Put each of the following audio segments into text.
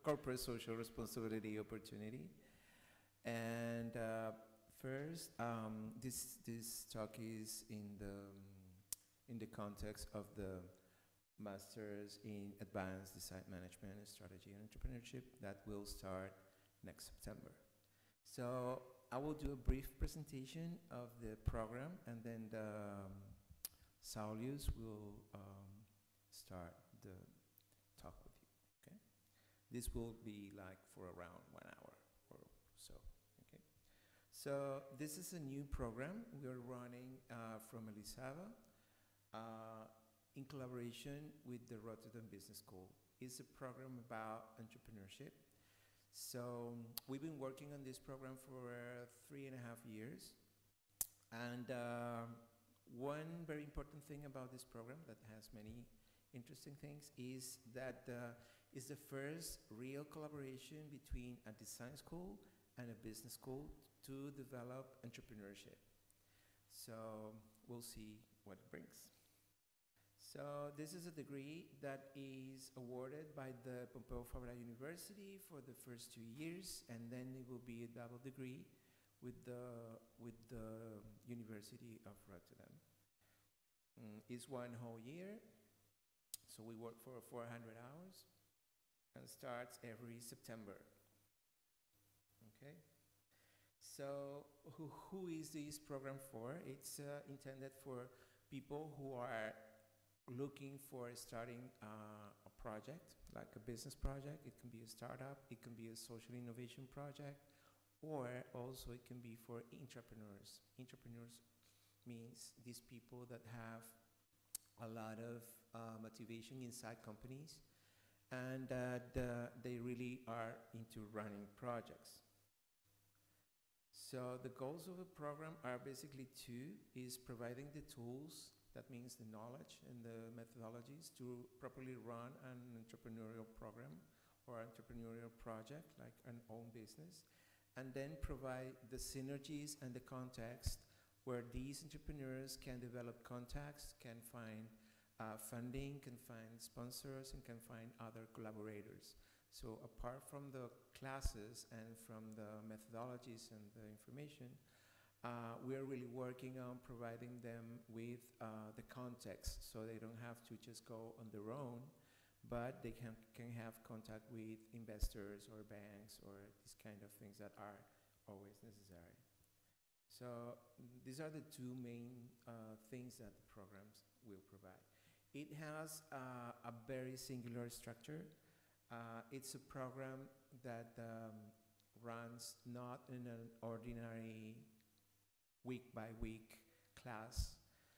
corporate social responsibility opportunity. And first, this talk is in the context of the Masters in Advanced Design Management, Strategy and Entrepreneurship that will start next September. So I will do a brief presentation of the program, and then Saulius will start the talk with you. Okay, this will be like for around 1 hour or so. Okay, so this is a new program we are running from Elizaba in collaboration with the Rotterdam Business School. It's a program about entrepreneurship. So we've been working on this program for 3.5 years. And one very important thing about this program that has many interesting things is that it's the first real collaboration between a design school and a business school to develop entrepreneurship. So we'll see what it brings. So this is a degree that is awarded by the Pompeu Fabra University for the first 2 years, and then it will be a double degree with the University of Rotterdam. It's 1 whole year, so we work for 400 hours, and starts every September. Okay. So who is this program for? It's intended for people who are looking for starting a project, like a business project. It can be a startup, it can be a social innovation project, or also it can be for entrepreneurs. Entrepreneurs means these people that have a lot of motivation inside companies, and that they really are into running projects. So the goals of the program are basically two, is providing the tools, that means the knowledge and the methodologies to properly run an entrepreneurial program or entrepreneurial project, like an own business, and then provide the synergies and the context where these entrepreneurs can develop contacts, can find funding, can find sponsors, and can find other collaborators. So apart from the classes and from the methodologies and the information, we are really working on providing them with the context, so they don't have to just go on their own, but they can have contact with investors or banks or these kind of things that are always necessary. So these are the two main things that the programs will provide. It has a very singular structure. It's a program that runs not in an ordinary week-by-week class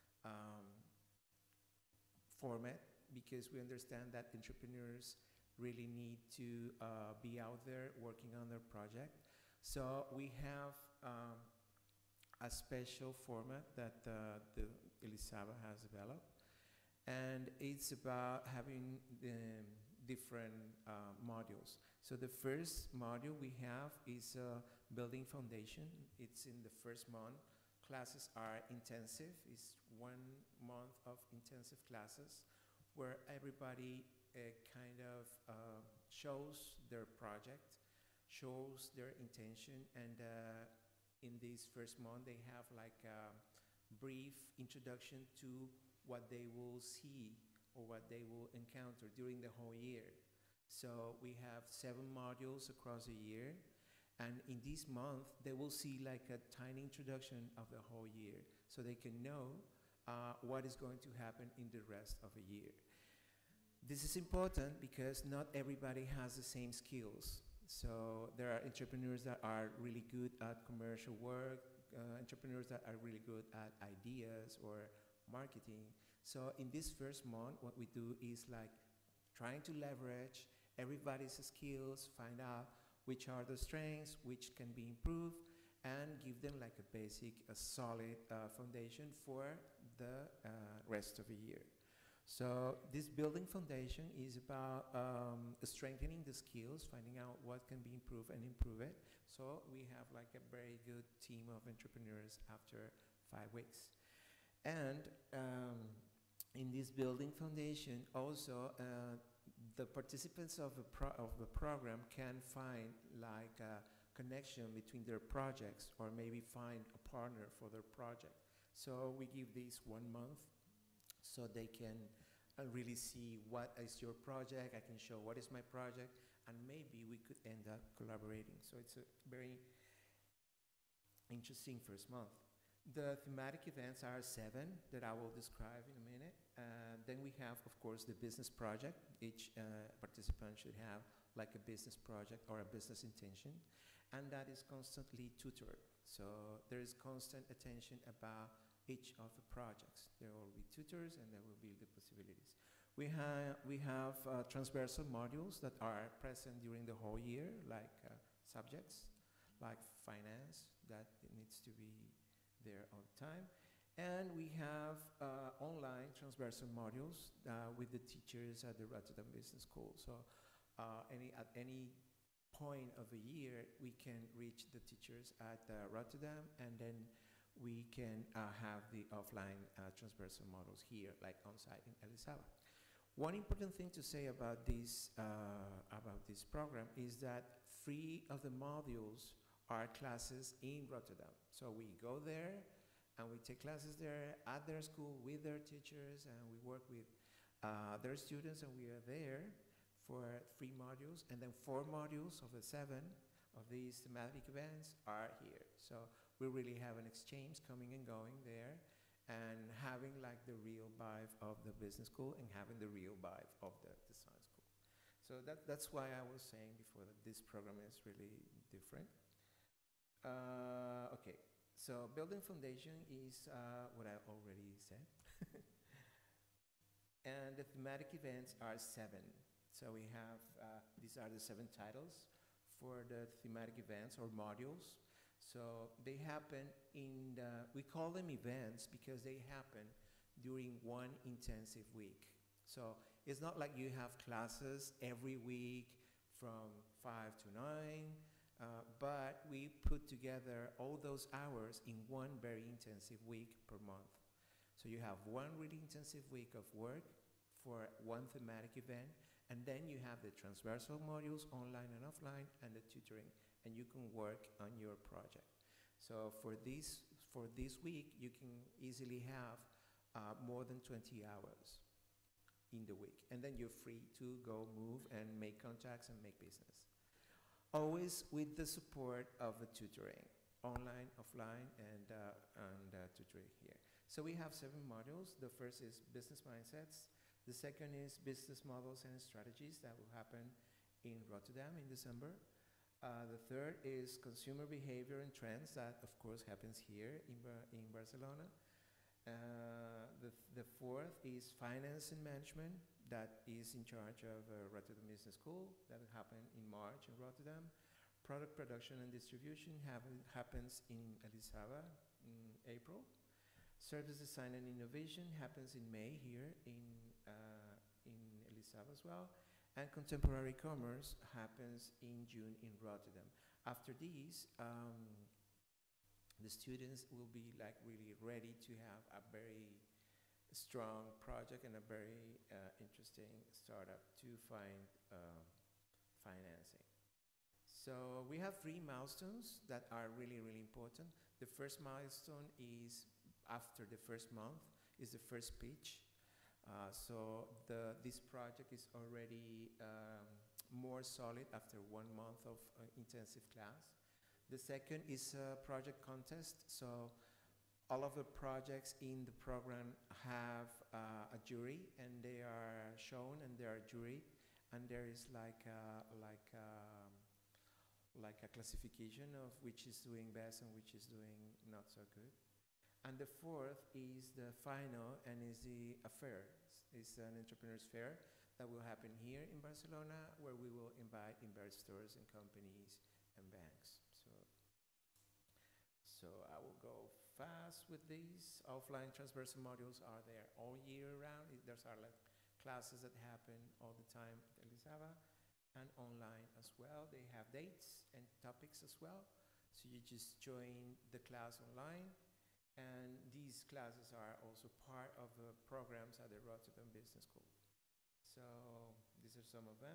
format, because we understand that entrepreneurs really need to be out there working on their project. So we have a special format that the Elizaba has developed, and it's about having the different modules. So the first module we have is building foundation. It's in the first month. Classes are intensive. It's 1 month of intensive classes where everybody kind of shows their project, shows their intention, and in this first month they have like a brief introduction to what they will see or what they will encounter during the whole year. So we have 7 modules across a year, and in this month they will see like a tiny introduction of the whole year, so they can know what is going to happen in the rest of a year. This is important because not everybody has the same skills. So there are entrepreneurs that are really good at commercial work, entrepreneurs that are really good at ideas or marketing. So in this first month, what we do is like trying to leverage everybody's skills, find out which are the strengths, which can be improved, and give them like a basic, a solid foundation for the rest of the year. So this building foundation is about strengthening the skills, finding out what can be improved and improve it. So we have like a very good team of entrepreneurs after 5 weeks. And in this building foundation also, the participants of the program can find like a connection between their projects or maybe find a partner for their project. So we give this 1 month so they can really see what is your project. I can show what is my project, and maybe we could end up collaborating. So it's a very interesting first month. The thematic events are 7 that I will describe in a minute. Then we have, of course, the business project. Each participant should have like a business project or a business intention, and that is constantly tutored. So there is constant attention about each of the projects. There will be tutors, and there will be the possibilities. We have transversal modules that are present during the whole year, like subjects, like finance, that it needs to be there all the time. And we have online transversal modules with the teachers at the Rotterdam Business School. So at any point of the year, we can reach the teachers at Rotterdam, and then we can have the offline transversal models here, like on-site in Elizabeth. One important thing to say about this program is that 3 of the modules are classes in Rotterdam. So we go there and we take classes there at their school with their teachers, and we work with their students, and we are there for 3 modules, and then 4 modules of the 7 of these thematic events are here. So we really have an exchange coming and going there, and having like the real vibe of the business school and having the real vibe of the design school. So that's why I was saying before that this program is really different. Okay, so building foundation is what I already said. And the thematic events are 7. So we have, these are the 7 titles for the thematic events or modules. So they happen in we call them events because they happen during one intensive week. So it's not like you have classes every week from 5 to 9, but we put together all those hours in one very intensive week per month. So you have one really intensive week of work for one thematic event, and then you have the transversal modules, online and offline, and the tutoring, and you can work on your project. So for this week, you can easily have more than 20 hours in the week, and then you're free to go move and make contacts and make business. Always with the support of the tutoring, online, offline, and tutoring here. So we have 7 modules. The first is business mindsets. The second is business models and strategies that will happen in Rotterdam in December. The third is consumer behavior and trends that, of course, happens here in Barcelona. The fourth is finance and management that is in charge of Rotterdam Business School. That will happen in March in Rotterdam. Product production and distribution happens in Elizabeth in April. Service design and innovation happens in May here in Elizabeth as well. And contemporary commerce happens in June in Rotterdam. After these, the students will be like really ready to have a very strong project and a very interesting startup to find financing. So we have 3 milestones that are really, really important. The first milestone is after the first month, is the first pitch. So this project is already more solid after 1 month of intensive class. The second is a project contest. So all of the projects in the program have a jury, and they are shown and they are juried, and there is like a classification of which is doing best and which is doing not so good. And the fourth is the final, and is the affair. It's an entrepreneurs fair that will happen here in Barcelona, where we will invite investors and companies and banks. So I will go fast with these. Offline transversal modules are there all year round. There's are like classes that happen all the time at Elizabeth, and online as well. They have dates and topics as well. So you just join the class online. And these classes are also part of the programs at the Rotterdam Business School. So These are some of them.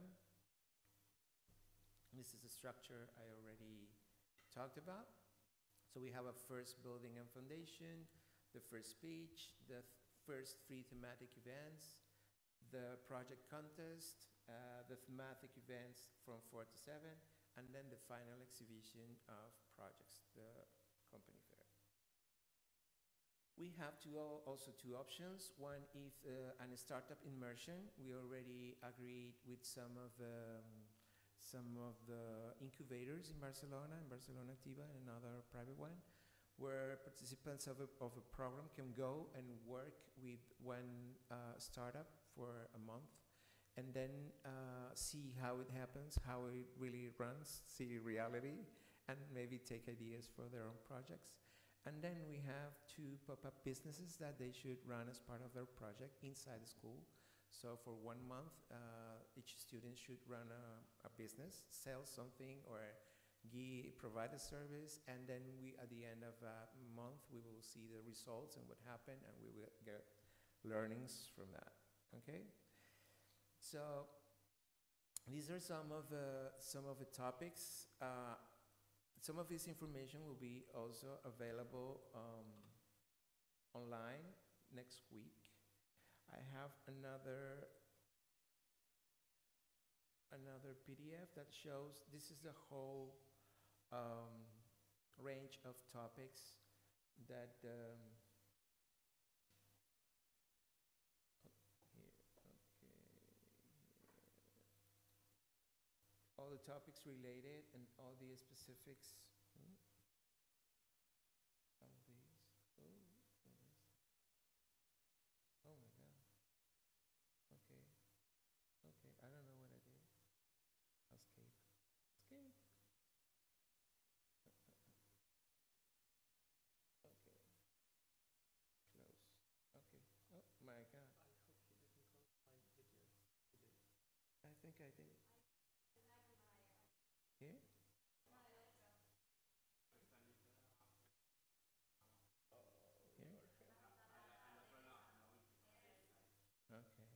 This is the structure I already talked about. So we have a first building and foundation, the first speech, the first 3 thematic events, the project contest, the thematic events from 4 to 7, and then the final exhibition of projects, the company fair. We have also 2 options. One is a startup immersion. We already agreed with some of the incubators in Barcelona Activa, and another private one, where participants of a program can go and work with one startup for a month, and then see how it happens, how it really runs, see reality, and maybe take ideas for their own projects. And then we have 2 pop-up businesses that they should run as part of their project inside the school. So for 1 month, each student should run a business, sell something, or provide a service, and then at the end of that month, we will see the results and what happened, and we will get learnings from that, okay? So these are some of the topics. Some of this information will be also available online next week. I have another PDF that shows this is the whole range of topics that all the topics related and all the specifics. All these. Oh my God. Okay. I don't know what I did. Escape. Okay. Close. Okay. Oh my God. I hope you didn't close my videos. You did. I think I did. Here? Here? Okay.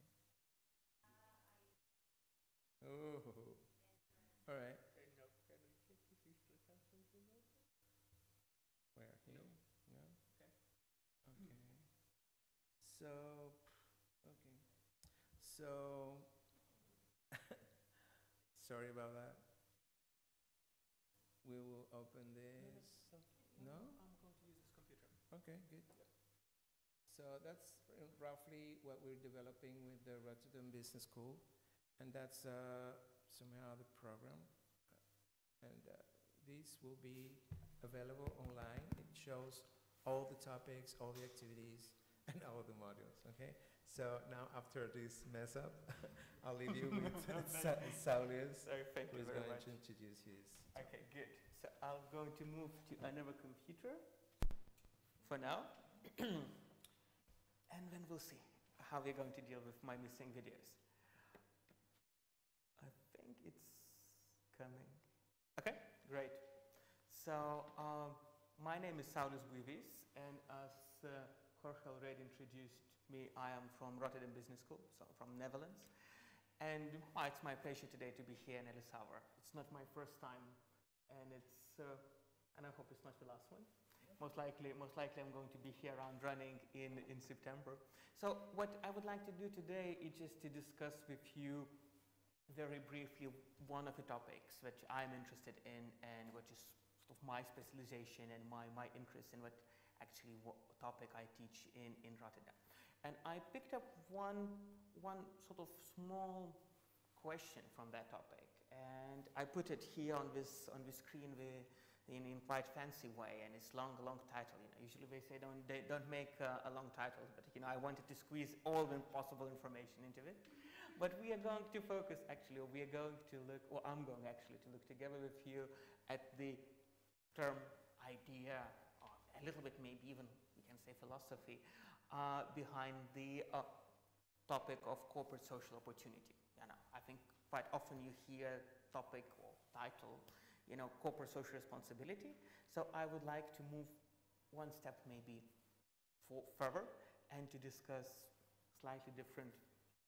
Oh. All right. No, can we check if you still have something open? Where? Here? No? Okay. Okay. So, okay. So, sorry about that. We will open this. No? I'm going to use this computer. Okay, good. Yeah. So that's roughly what we're developing with the Rotterdam Business School, and that's somehow the program. And this will be available online. It shows all the topics, all the activities, and all the modules, okay? So now after this mess up, I'll leave you with Saulius, So thank who you is very going much. to introduce his. Okay, good. So I'm going to move to another computer for now. And then we'll see how we're going to deal with my missing videos. I think it's coming. Okay, great. So my name is Saulius Buivis, and as Jorge already introduced me, I am from Rotterdam Business School, so from Netherlands. And it's my pleasure today to be here in Elizabeth. It's not my first time, and and I hope it's not the last one. Most likely I'm going to be here around running in September. So what I would like to do today is just to discuss with you very briefly one of the topics which I'm interested in and which is sort of my specialization and my interest in what topic I teach in Rotterdam. And I picked up one sort of small question from that topic, and I put it here on this screen in quite fancy way, and it's a long title. Usually they say don't make a long title, but I wanted to squeeze all the possible information into it. But we are going to focus I'm going actually to look together with you at the term idea, or a little bit maybe even we can say philosophy, behind the topic of corporate social opportunity. I think quite often you hear topic or title, corporate social responsibility. So I would like to move one step maybe further and to discuss slightly different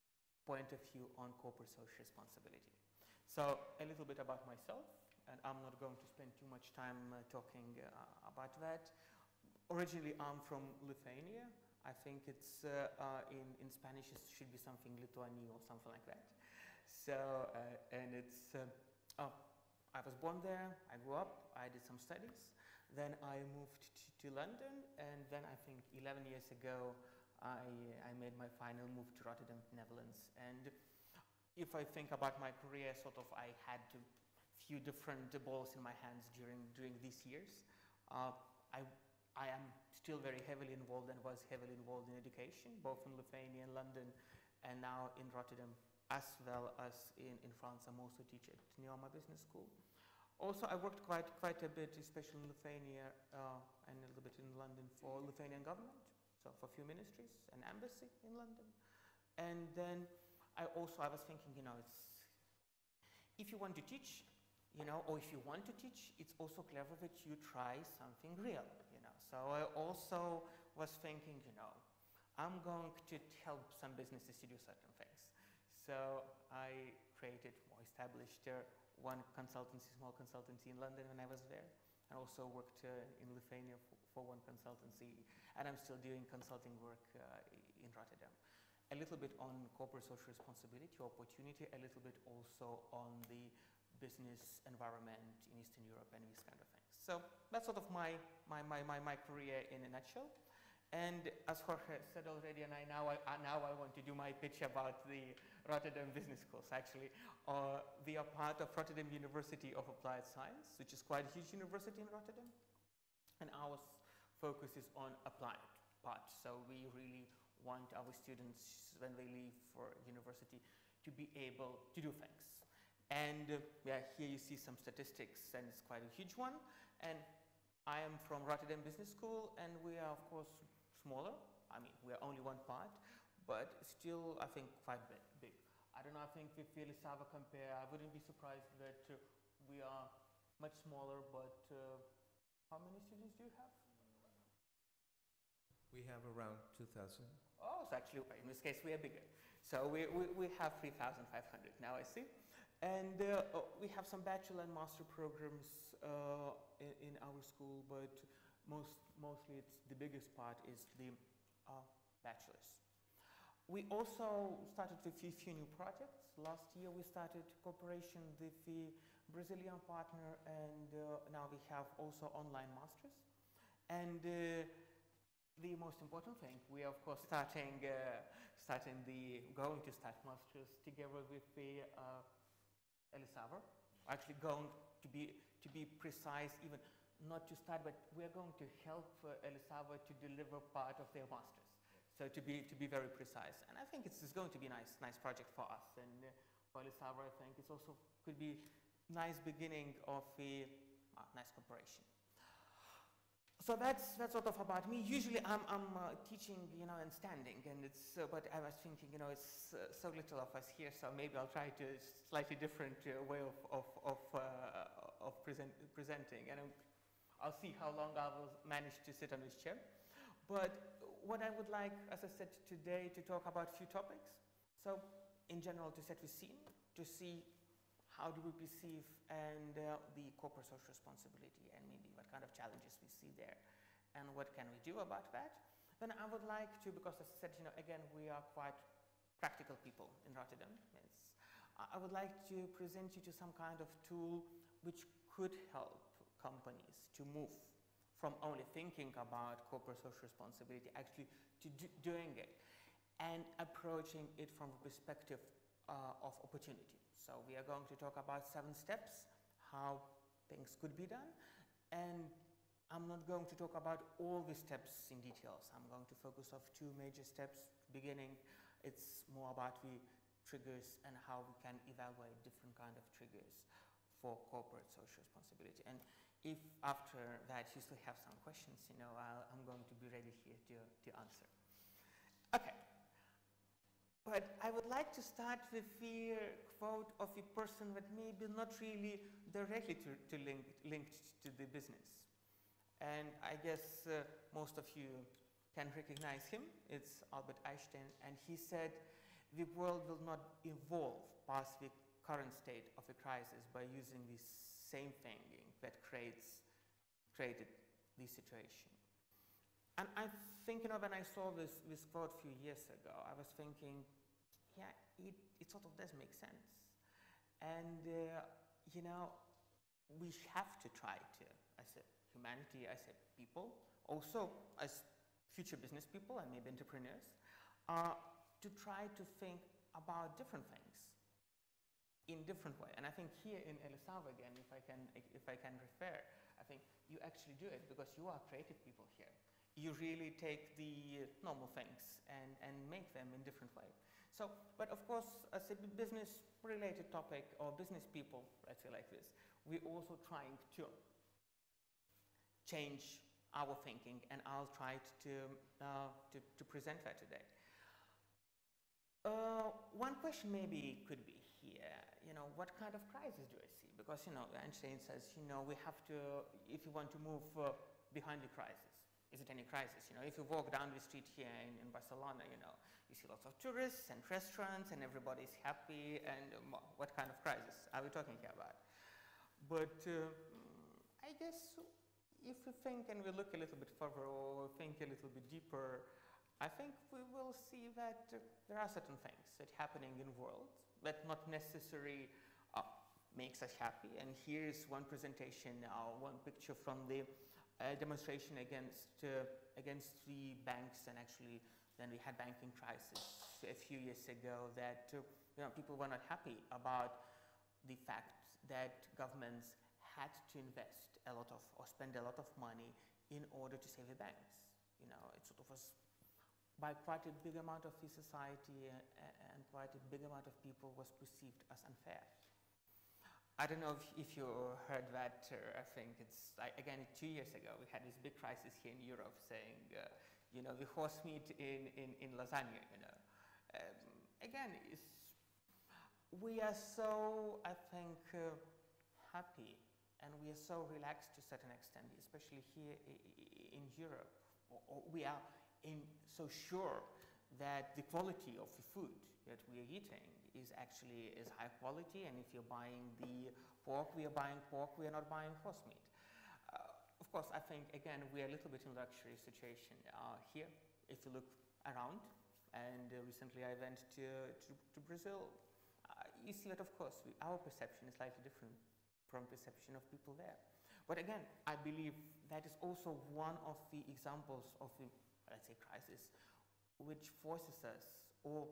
point of view on corporate social responsibility. So a little bit about myself, and I'm not going to spend too much time talking about that. Originally, I'm from Lithuania. I think it's in Spanish it should be something Lituanie or something like that. So and it's I was born there. I grew up. I did some studies. Then I moved to London, and then I think 11 years ago I made my final move to Rotterdam, Netherlands. And if I think about my career, sort of I had a few different balls in my hands during these years. I am still very heavily involved and was heavily involved in education, both in Lithuania and London, and now in Rotterdam, as well as in France. I'm also teaching at Neoma Business School. Also, I worked quite a bit, especially in Lithuania and a little bit in London, for Lithuanian government, so for a few ministries, an embassy in London. And then I was thinking, if you want to teach, or if you want to teach, it's also clever that you try something real, So I also was thinking, I'm going to help some businesses to do certain things. So I created or established one consultancy, small consultancy in London when I was there, and also worked in Lithuania for one consultancy, and I'm still doing consulting work in Rotterdam. A little bit on corporate social responsibility, opportunity, a little bit also on the business environment in Eastern Europe and these kind of things. So that's sort of my career in a nutshell. And as Jorge said already, and now I want to do my pitch about the Rotterdam Business Schools. Actually, we are part of Rotterdam University of Applied Science, which is quite a huge university in Rotterdam. And our focus is on applied part. So we really want our students, when they leave for university, to be able to do things. And here you see some statistics, and it's quite a huge one. And I am from Rotterdam Business School, and we are, of course, smaller. I mean, we are only one part, but still, I think, quite big. I don't know, I think if Elisava compare, I wouldn't be surprised that we are much smaller, but how many students do you have? We have around 2,000. Oh, so actually, in this case, we are bigger. So we have 3,500 now, I see. And we have some bachelor and master programs in our school, but mostly the biggest part is the bachelor's. We also started with a few new projects. Last year we started cooperation with the Brazilian partner, and now we have also online masters. And the most important thing, we are of course going to start masters together with the Elisava. Actually going to be precise, even not to start, but we are going to help Elisava to deliver part of their masters. So to be very precise, and I think it's going to be a nice project for us, and for Elisava, I think it's also could be nice beginning of a nice cooperation. So that's sort of about me. Usually I'm teaching, and standing, and it's but I was thinking, it's so little of us here, so maybe I'll try to slightly different way of presenting, and I'll see how long I will manage to sit on this chair. But what I would like, as I said today, to talk about a few topics. So in general, to set the scene, to see how do we perceive and the corporate social responsibility, and maybe what kind of challenges we see there, and what can we do about that. Then I would like to, because as I said, again, we are quite practical people in Rotterdam. I would like to present you to some kind of tool which could help companies to move from only thinking about corporate social responsibility, actually to doing it, and approaching it from a perspective of opportunity. So we are going to talk about 7 steps, how things could be done, and I'm not going to talk about all the steps in details. I'm going to focus on 2 major steps. Beginning, it's more about the triggers and how we can evaluate different kind of triggers for corporate social responsibility. And if after that you still have some questions, I'm going to be ready here to answer. Okay. But I would like to start with the quote of a person that maybe not really directly linked to the business. And I guess most of you can recognize him. It's Albert Einstein, and he said the world will not evolve past the current state of a crisis by using the same thinking that created this situation. And I think, when I saw this quote a few years ago, I was thinking, yeah, it sort of does make sense. And, we have to try to, as a humanity, as a people, also as future business people and maybe entrepreneurs, to try to think about different things in different way. And I think here in Elisav again, if I can refer, I think you actually do it because you are creative people here. You really take the normal things and make them in different way. So, but of course, as a business-related topic or business people, let's say like this, we're also trying to change our thinking, and I'll try to present that today. One question maybe could be here, what kind of crisis do I see? Because, Einstein says, we have to, if you want to move behind the crisis, is it any crisis? If you walk down the street here in Barcelona, you see lots of tourists and restaurants and everybody's happy, and what kind of crisis are we talking here about? But I guess if we think and we look a little bit further or think a little bit deeper, I think we will see that there are certain things that are happening in the world that not necessarily makes us happy. And here's one presentation now, one picture from the demonstration against the banks, and actually then we had banking crisis a few years ago that people were not happy about the fact that governments had to invest a lot of or spend a lot of money in order to save the banks. It sort of was by quite a big amount of the society and quite a big amount of people was perceived as unfair. I don't know if you heard that. I think it's, again, 2 years ago, we had this big crisis here in Europe saying, the horse meat in lasagna, again, we are so, I think, happy, and we are so relaxed to a certain extent, especially here in Europe. Or we are so sure that the quality of the food that we are eating is actually high quality, and if you're buying the pork, we are buying pork, we are not buying horse meat. Of course, I think, again, we are a little bit in luxury situation here, if you look around, and recently I went to Brazil. You see that, of course, our perception is slightly different from perception of people there. But again, I believe that is also one of the examples of the, let's say, crisis, which forces us or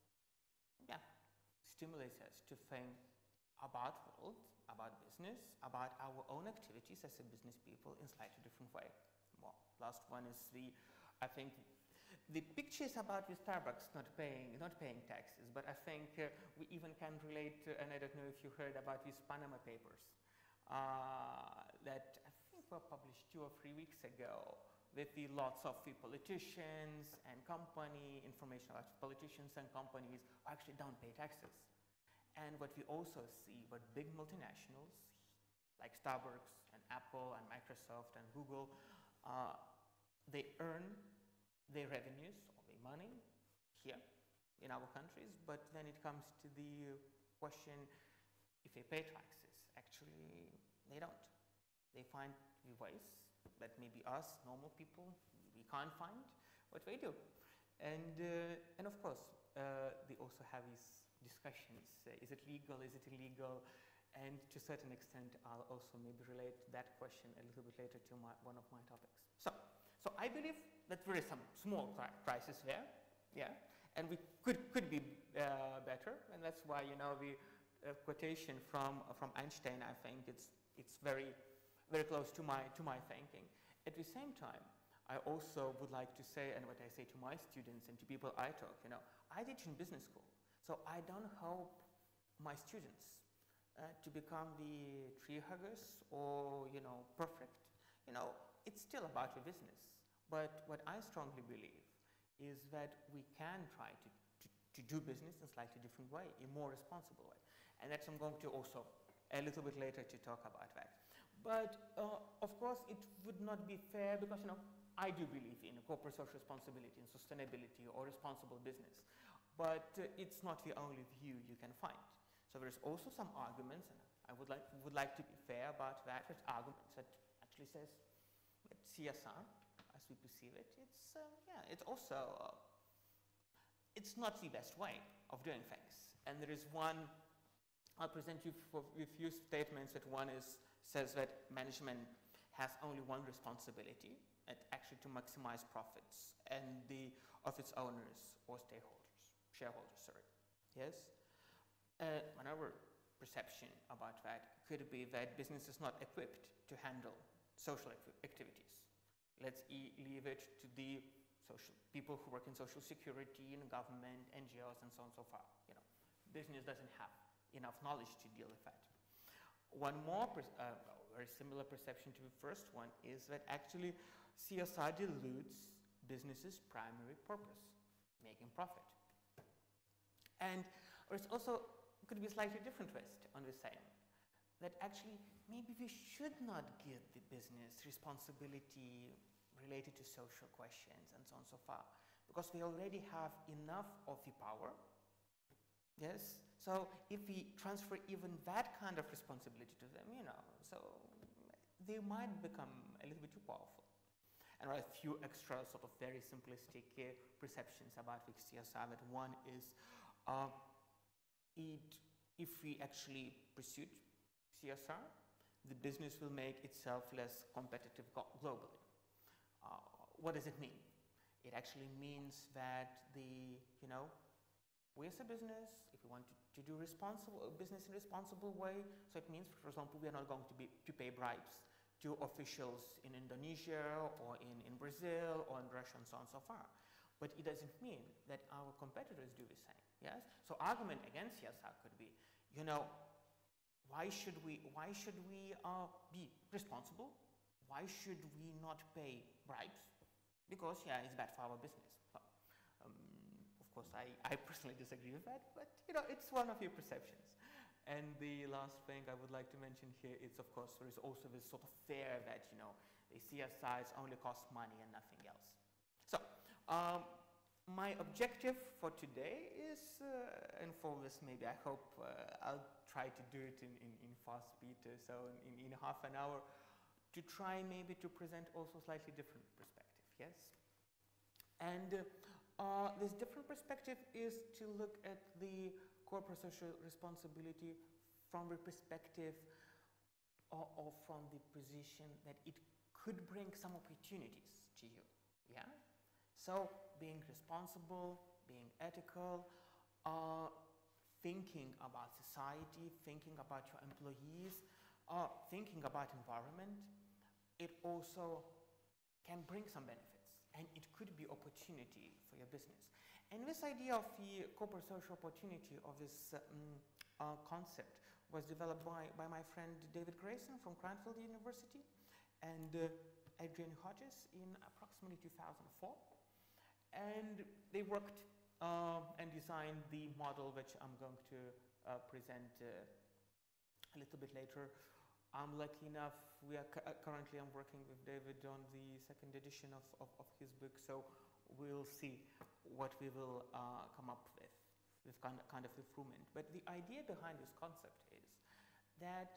stimulates us to think about world, about business, about our own activities as a business people in slightly different way. Well, last one is I think the pictures about the Starbucks not paying taxes, but I think we even can relate to, and I don't know if you heard about these Panama Papers that I think were published 2 or 3 weeks ago, with the lots of the politicians and information about politicians and companies who actually don't pay taxes. And what we also see, what big multinationals like Starbucks and Apple and Microsoft and Google, they earn their revenues or their money here in our countries, but then it comes to the question if they pay taxes. Actually, they don't. They find the ways that maybe us, normal people, we can't find what they do. And of course, they also have these discussions. Is it legal? Is it illegal? And to a certain extent, I'll also maybe relate that question a little bit later to one of my topics. So I believe that there is some small crisis there, and we could be better, and that's why the quotation from Einstein, I think it's very very close to my thinking. At the same time, I also would like to say, and what I say to my students and to people I talk, I teach in business school, so I don't hope my students to become the tree huggers or perfect. It's still about your business. But what I strongly believe is that we can try to do business in a slightly different way, in a more responsible way. And that's I'm going to also a little bit later to talk about that. But of course, it would not be fair because I do believe in corporate social responsibility and sustainability or responsible business. but it's not the only view you can find. So there's also some arguments, and I would like to be fair about that. There's arguments that actually says that CSR, as we perceive it, it's also it's not the best way of doing things. And there is one. I'll present you with few statements. That one says that management has only one responsibility, actually to maximize profits, and of its owners or shareholders. Sorry. Yes. Another perception about that could be that business is not equipped to handle social activities. Let's leave it to the people who work in social security, in government, NGOs, and so on and so forth. Business doesn't have enough knowledge to deal with that. One more very similar perception to the first one is that actually CSR dilutes business's primary purpose, making profit. And there's also could be a slightly different twist on the same, that actually maybe we should not give the business responsibility related to social questions and so on and so far, because we already have enough of the power. Yes, so if we transfer even that kind of responsibility to them, so they might become a little bit too powerful. And there are a few extra sort of very simplistic perceptions about the CSR. That one is if we actually pursue CSR, the business will make itself less competitive globally. What does it mean? It actually means that we as a business, if we want to do business in a responsible way, so it means, for example, we are not going to pay bribes to officials in Indonesia or in Brazil or in Russia and so on and so far. But it doesn't mean that our competitors do the same. Yes. So argument against CSR could be, why should we be responsible? Why should we not pay bribes? Because it's bad for our business. Of course, I personally disagree with that, but it's one of your perceptions. And the last thing I would like to mention here is, of course, there is also this sort of fear that the CSRs only cost money and nothing else. So my objective for today is, and for this maybe I hope I'll try to do it in fast speed, so in half an hour, to try maybe to present also slightly different perspective, yes? And this different perspective is to look at the corporate social responsibility from the perspective or from the position that it could bring some opportunities to you, yeah? So being responsible, being ethical, thinking about society, thinking about your employees, thinking about environment, it also can bring some benefits, and it could be opportunity for your business. And this idea of the corporate social opportunity of this concept was developed by my friend David Grayson from Cranfield University and Adrian Hodges in approximately 2004. And they worked and designed the model which I'm going to present a little bit later. I'm lucky enough, currently I'm working with David on the second edition of his book, so we'll see what we will come up with kind of improvement. But the idea behind this concept is that,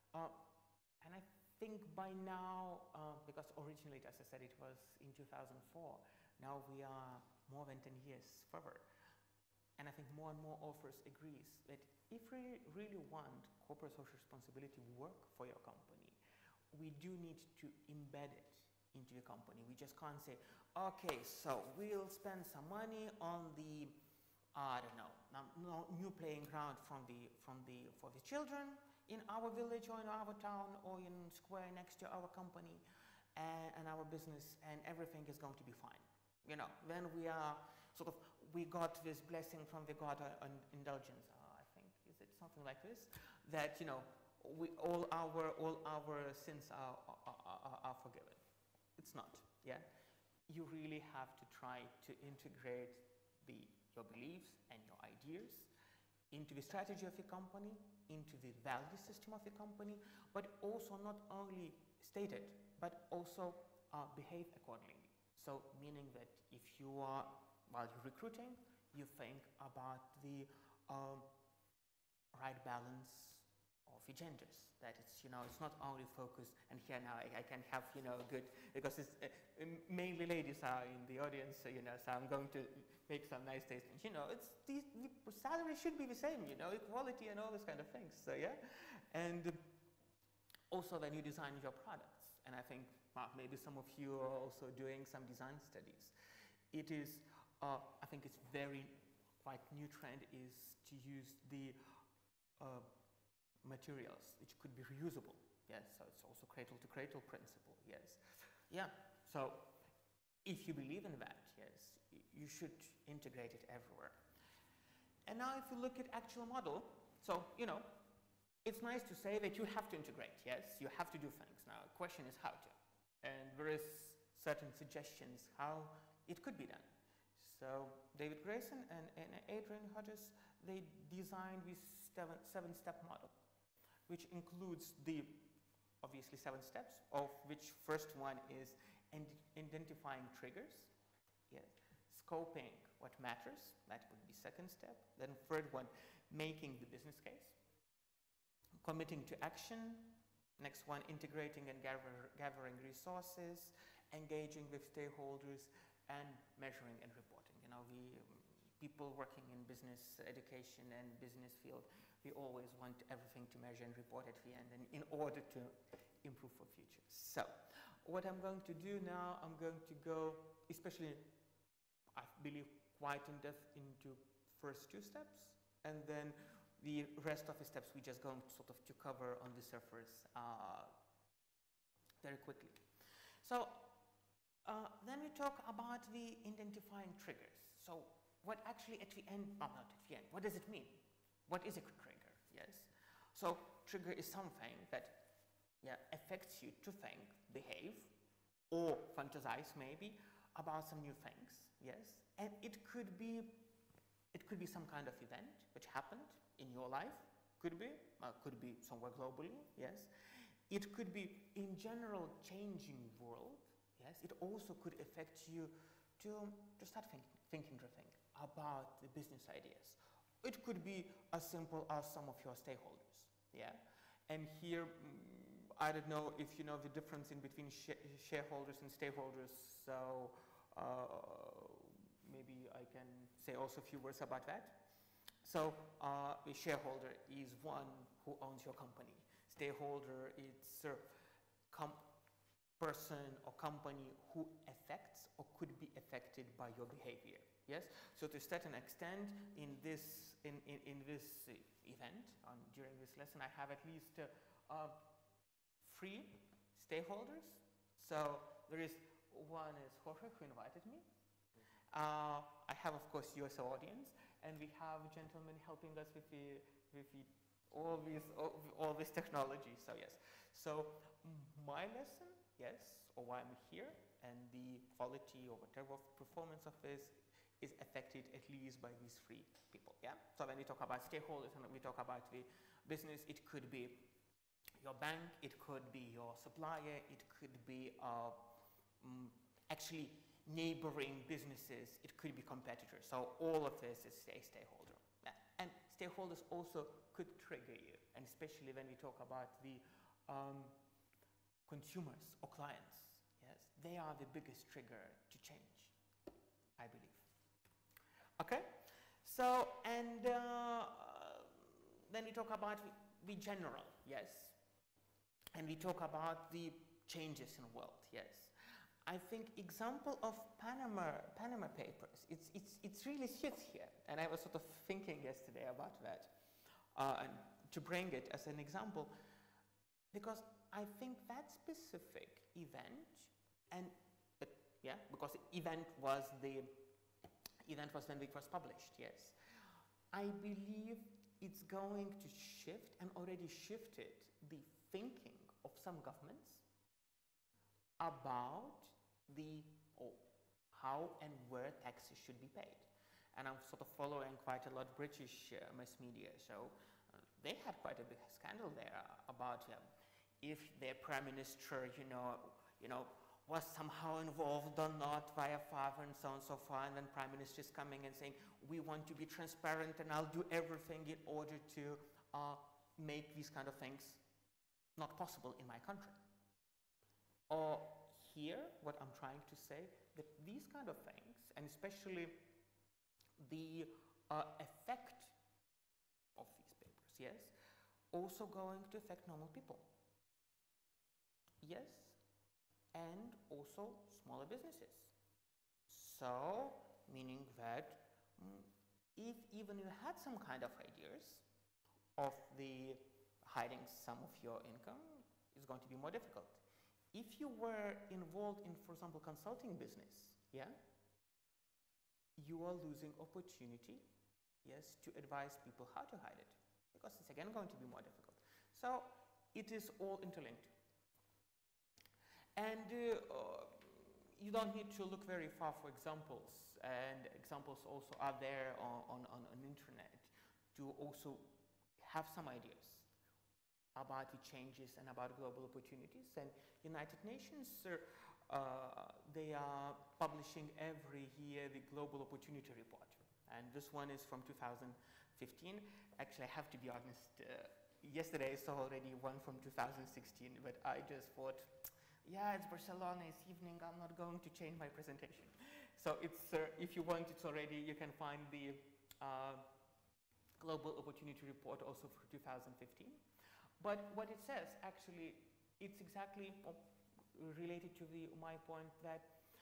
and I think by now, because originally, as I said, it was in 2004, now we are more than 10 years further. And I think more and more authors agrees that if we really want corporate social responsibility work for your company, we do need to embed it into your company. We just can't say, okay, so we'll spend some money on the, I don't know, new playing ground for the children in our village or in our town or in square next to our company and our business, and everything is going to be fine. Then we are sort of, we got this blessing from the God on indulgence, I think, is it something like this? That, all our sins are forgiven. It's not, yeah? You really have to try to integrate your beliefs and your ideas into the strategy of your company, into the value system of your company, but also not only state it, but also behave accordingly. So meaning that if you are, while you're recruiting, you think about the right balance of the genders. That it's, it's not only focused, and here now I can have, good, because it's mainly ladies are in the audience, so, so I'm going to make some nice statements. It's the salary should be the same, equality and all those kind of things. So yeah, and also when you design your products, and I think maybe some of you are also doing some design studies. It is, I think it's very quite new trend is to use the materials which could be reusable. Yes, so it's also cradle to cradle principle. Yes, yeah. So if you believe in that, yes, you should integrate it everywhere. And now if you look at actual model, so it's nice to say that you have to integrate. Yes, you have to do things. Now the question is how to, and there is certain suggestions how it could be done. So David Grayson and Adrian Hodges, they designed this seven-step model, which includes the obviously 7 steps, of which first one is identifying triggers, yes, scoping what matters, that would be second step, then third one, making the business case, committing to action, next one, integrating and gathering resources, engaging with stakeholders, and measuring and reporting. People working in business education and business field, we always want everything to measure and report at the end, and in order to improve for future. So what I'm going to do now, I'm going to go, especially I believe quite in depth into first 2 steps, and then the rest of the steps we just going to sort of to cover on the surface very quickly. So then we talk about the identifying triggers. So what actually at the end, not at the end, what does it mean? What is a trigger? Yes. So trigger is something that affects you to think, behave, or fantasize maybe about some new things. Yes. And it could be some kind of event which happened in your life. Could be somewhere globally. Yes. It could be in general changing world. Yes. It also could affect you to start thinking about the business ideas. It could be as simple as some of your stakeholders, yeah? And here, I don't know if you know the difference in between shareholders and stakeholders, so maybe I can say also a few words about that. So a shareholder is one who owns your company. Stakeholder is a person or company who affects or could be affected by your behavior. Yes. So to a certain extent, in this event, during this lesson, I have at least 3 stakeholders. So there is one is Jorge, who invited me. I have, of course, you as an audience, and we have a gentleman helping us with all this technology. So yes. So my lesson, yes, or why I'm here, and the quality or whatever performance of this is affected at least by these 3 people. Yeah. So when we talk about stakeholders and we talk about the business, it could be your bank, it could be your supplier, it could be actually neighboring businesses, it could be competitors. So all of this is a stakeholder. Yeah. And stakeholders also could trigger you, and especially when we talk about the consumers or clients. Yes, they are the biggest trigger to change, I believe. Okay, so and then we talk about the general, yes, and we talk about the changes in the world, yes. I think example of Panama Papers, it's really sits here, and I was sort of thinking yesterday about that, and to bring it as an example, because I think that specific event, because the event was when it was published, yes. I believe it's going to shift and already shifted the thinking of some governments about how and where taxes should be paid. And I'm sort of following quite a lot British mass media, so they had quite a big scandal there about if their prime minister, was somehow involved or not via father and so on and so forth, and then Prime Minister is coming and saying, we want to be transparent and I'll do everything in order to make these kind of things not possible in my country. Or here, what I'm trying to say, that these kind of things, and especially the effect of these papers, yes, also going to affect normal people. Yes, and also smaller businesses. So, meaning that if even you had some kind of ideas of the hiding some of your income, it's going to be more difficult. If you were involved in, for example, consulting business, yeah, you are losing opportunity, yes, to advise people how to hide it, because it's again going to be more difficult. So it is all interlinked. And you don't need to look very far for examples, and examples also are there on internet to also have some ideas about the changes and about global opportunities. And United Nations, they are publishing every year the Global Opportunity Report. And this one is from 2015. Actually, I have to be honest, yesterday I saw already one from 2016, but I just thought, yeah, it's Barcelona, it's evening, I'm not going to change my presentation. So it's, if you want, it's already, you can find the Global Opportunity Report also for 2015. But what it says, actually, it's exactly related to my point that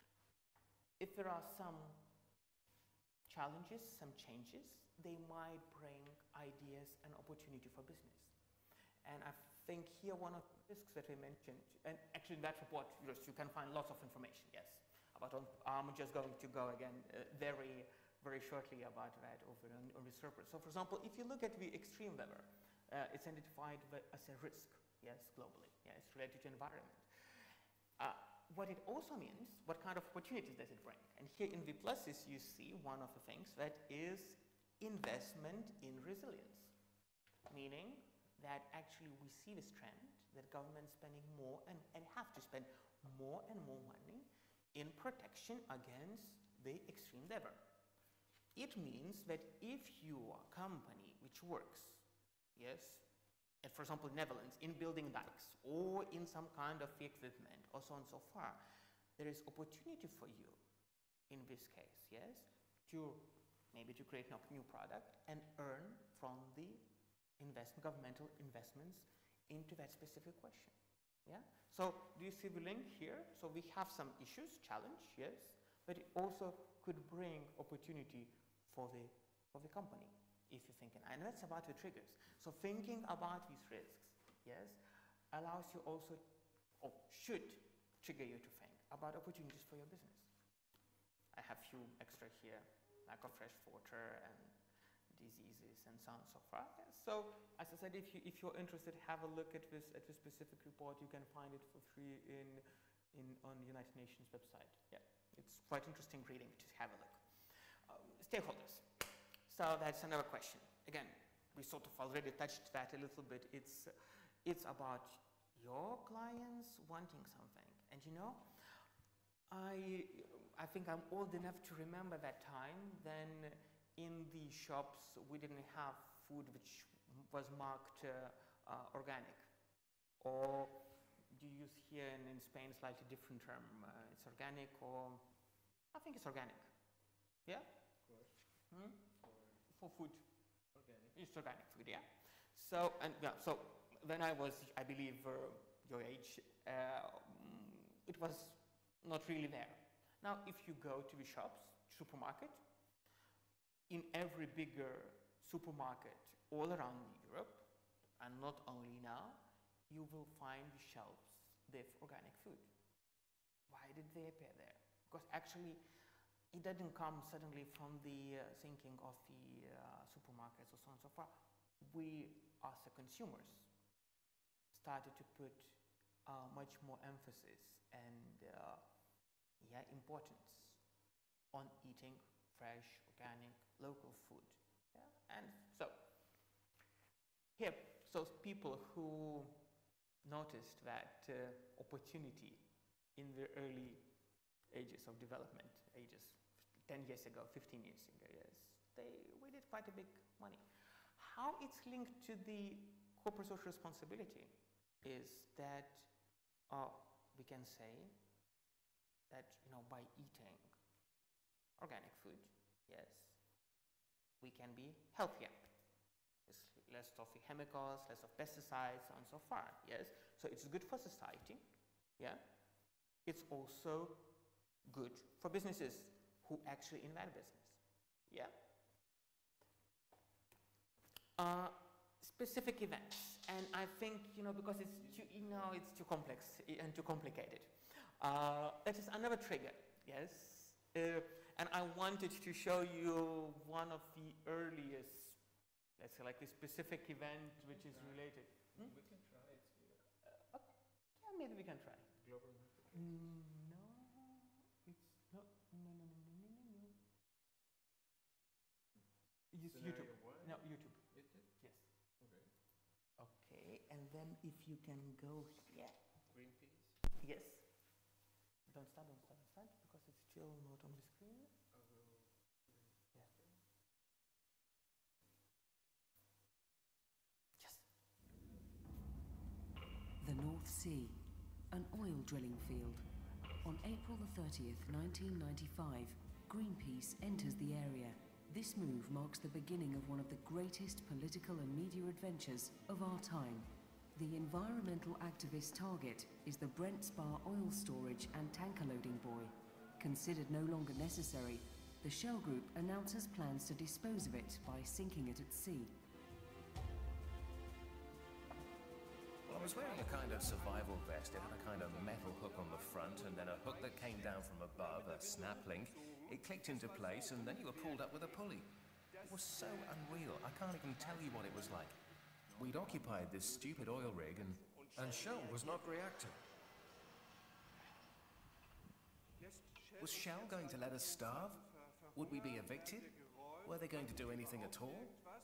if there are some challenges, some changes, they might bring ideas and opportunity for business. And I think here one of the risks that we mentioned, and actually in that report, you can find lots of information, yes, about I'm just going to go again very, very shortly about that over on this report. So for example, if you look at the extreme weather, it's identified as a risk, yes, globally, yeah, it's related to environment. What it also means, what kind of opportunities does it bring? And here in V pluses, you see one of the things that is investment in resilience, meaning that actually we see this trend that governments spending more and have to spend more and more money in protection against the extreme weather. It means that if you are a company which works, yes, and for example, Netherlands, in building dikes or in some kind of equipment or so on and so far, there is opportunity for you in this case, yes, to maybe to create a new product and earn from the governmental investments into that specific question. Yeah. So do you see the link here? So we have some issues, challenge, yes, but it also could bring opportunity for the company, if you think. And that's about the triggers. So thinking about these risks, yes, allows you also, or should trigger you to think about opportunities for your business. I have few extra here, lack of fresh water and diseases and so on and so forth. So as I said, if you're interested, have a look at this specific report. You can find it for free on the United Nations website. Yeah, it's quite interesting reading to have a look. Stakeholders. So that's another question. Again, we sort of already touched that a little bit. It's about your clients wanting something, and you know, I think I'm old enough to remember that time then. In the shops, we didn't have food which was marked organic. Or do you use here in Spain slightly different term? It's organic, or I think it's organic. Yeah? For food. Organic. It's organic food, yeah. So, and yeah, so when I was, I believe, your age, it was not really there. Now, if you go to the shops, supermarket, in every bigger supermarket all around Europe, and not only now, you will find the shelves with organic food. Why did they appear there? Because actually, it didn't come suddenly from the thinking of the supermarkets or so on and so forth. We, as the consumers, started to put much more emphasis and importance on eating fresh, organic, local food. Yeah? And so, here, so people who noticed that opportunity in the early ages of development, 10 years ago, 15 years ago, yes, we did quite a big money. How it's linked to the corporate social responsibility is that we can say that, by eating organic food, yes, we can be healthier. There's less of the chemicals, less of pesticides, and so far, yes. So it's good for society, yeah. It's also good for businesses who actually in that business, yeah. Specific events, and I think, because it's too complex and too complicated. That is another trigger, yes. And I wanted to show you one of the earliest, let's say, like a specific event which is related. We can try it. Yeah, maybe we can try. Global No, it's not. No. Use YouTube. One? No, YouTube. YouTube? Yes. Okay. Okay, and then if you can go here. Greenpeace? Yes. Don't start, because it's still not on the screen. I will. Yeah. Yes. The North Sea, an oil drilling field. On April the 30th, 1995, Greenpeace enters the area. This move marks the beginning of one of the greatest political and media adventures of our time. The environmental activist target is the Brent Spar oil storage and tanker loading buoy. Considered no longer necessary, the Shell Group announces plans to dispose of it by sinking it at sea. Well, I was wearing a kind of survival vest. It had a kind of metal hook on the front and then a hook that came down from above, a snap link. It clicked into place and then you were pulled up with a pulley. It was so unreal. I can't even tell you what it was like. We'd occupied this stupid oil rig and Shell was not reacting. was Shell going to let us starve? Would we be evicted? Were they going to do anything at all?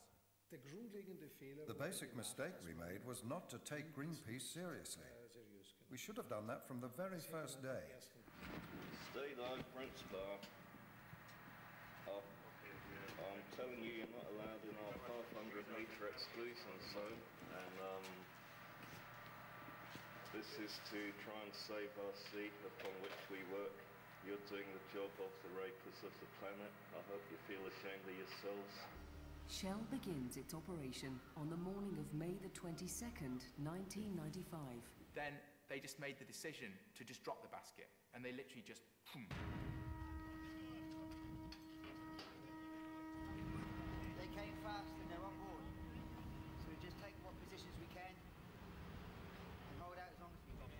The basic mistake we made was not to take Greenpeace seriously. We should have done that from the very first day. Stay low, Brent Spar. I'm telling you, you're not allowed in our 500-metre exclusion zone, and this is to try and save our sea upon which we work. You're doing the job of the rapers of the planet. I hope you feel ashamed of yourselves. Shell begins its operation on the morning of May the 22nd, 1995. Then they just made the decision to just drop the basket, and they literally just boom. They came fast and they're on board. So we just take what positions we can and hold out as long as we can.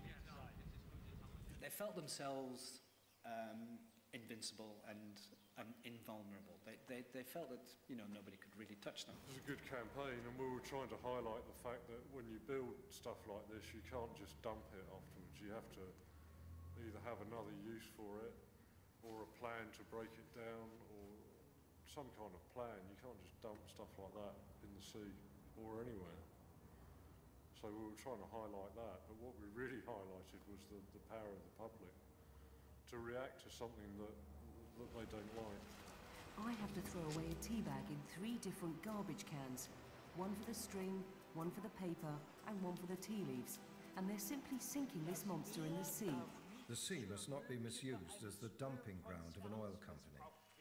They felt themselves invincible and invulnerable. They felt that nobody could really touch them. It was a good campaign, and we were trying to highlight the fact that when you build stuff like this, you can't just dump it afterwards. You have to either have another use for it, or a plan to break it down, or some kind of plan. You can't just dump stuff like that in the sea or anywhere. So we were trying to highlight that, but what we really highlighted was the power of the public to react to something that they don't like. I have to throw away a tea bag in 3 different garbage cans. One for the string, one for the paper, and one for the tea leaves. And they're simply sinking this monster in the sea. The sea must not be misused as the dumping ground of an oil company.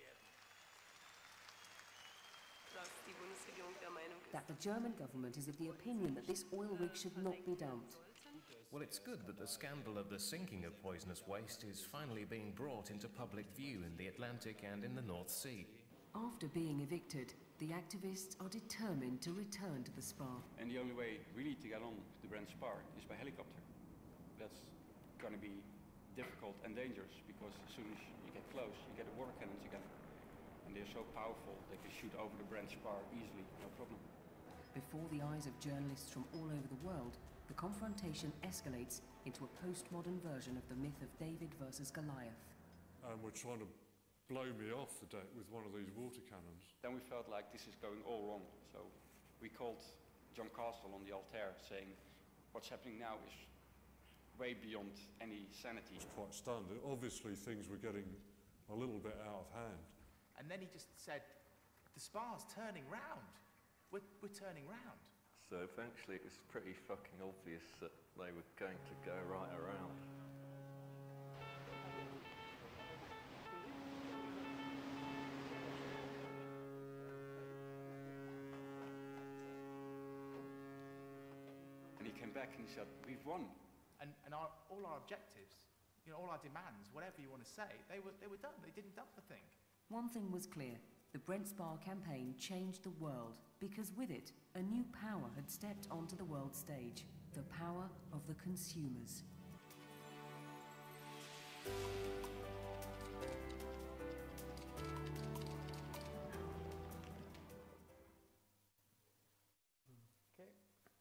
That the German government is of the opinion that this oil rig should not be dumped. Well, it's good that the scandal of the sinking of poisonous waste is finally being brought into public view in the Atlantic and in the North Sea. After being evicted, the activists are determined to return to the Spar. And the only way really to get on the Brent Spar is by helicopter. That's going to be difficult and dangerous because as soon as you get close, you get the water cannons again. And they're so powerful, they can shoot over the Brent Spar easily, no problem. Before the eyes of journalists from all over the world, the confrontation escalates into a postmodern version of the myth of David versus Goliath. And we're trying to blow me off the deck with one of these water cannons. Then we felt like this is going all wrong. So we called John Castle on the Altair saying, what's happening now is way beyond any sanity. It's quite standard. Obviously, things were getting a little bit out of hand. And then he just said, the Spa's turning round. We're turning round. So eventually it was pretty fucking obvious that they were going to go right around. And he came back and he said, we've won. And all our objectives, you know, all our demands, whatever you want to say, they were done. They didn't dump the thing. One thing was clear. The Brent Spar campaign changed the world because with it, a new power had stepped onto the world stage, the power of the consumers. Okay.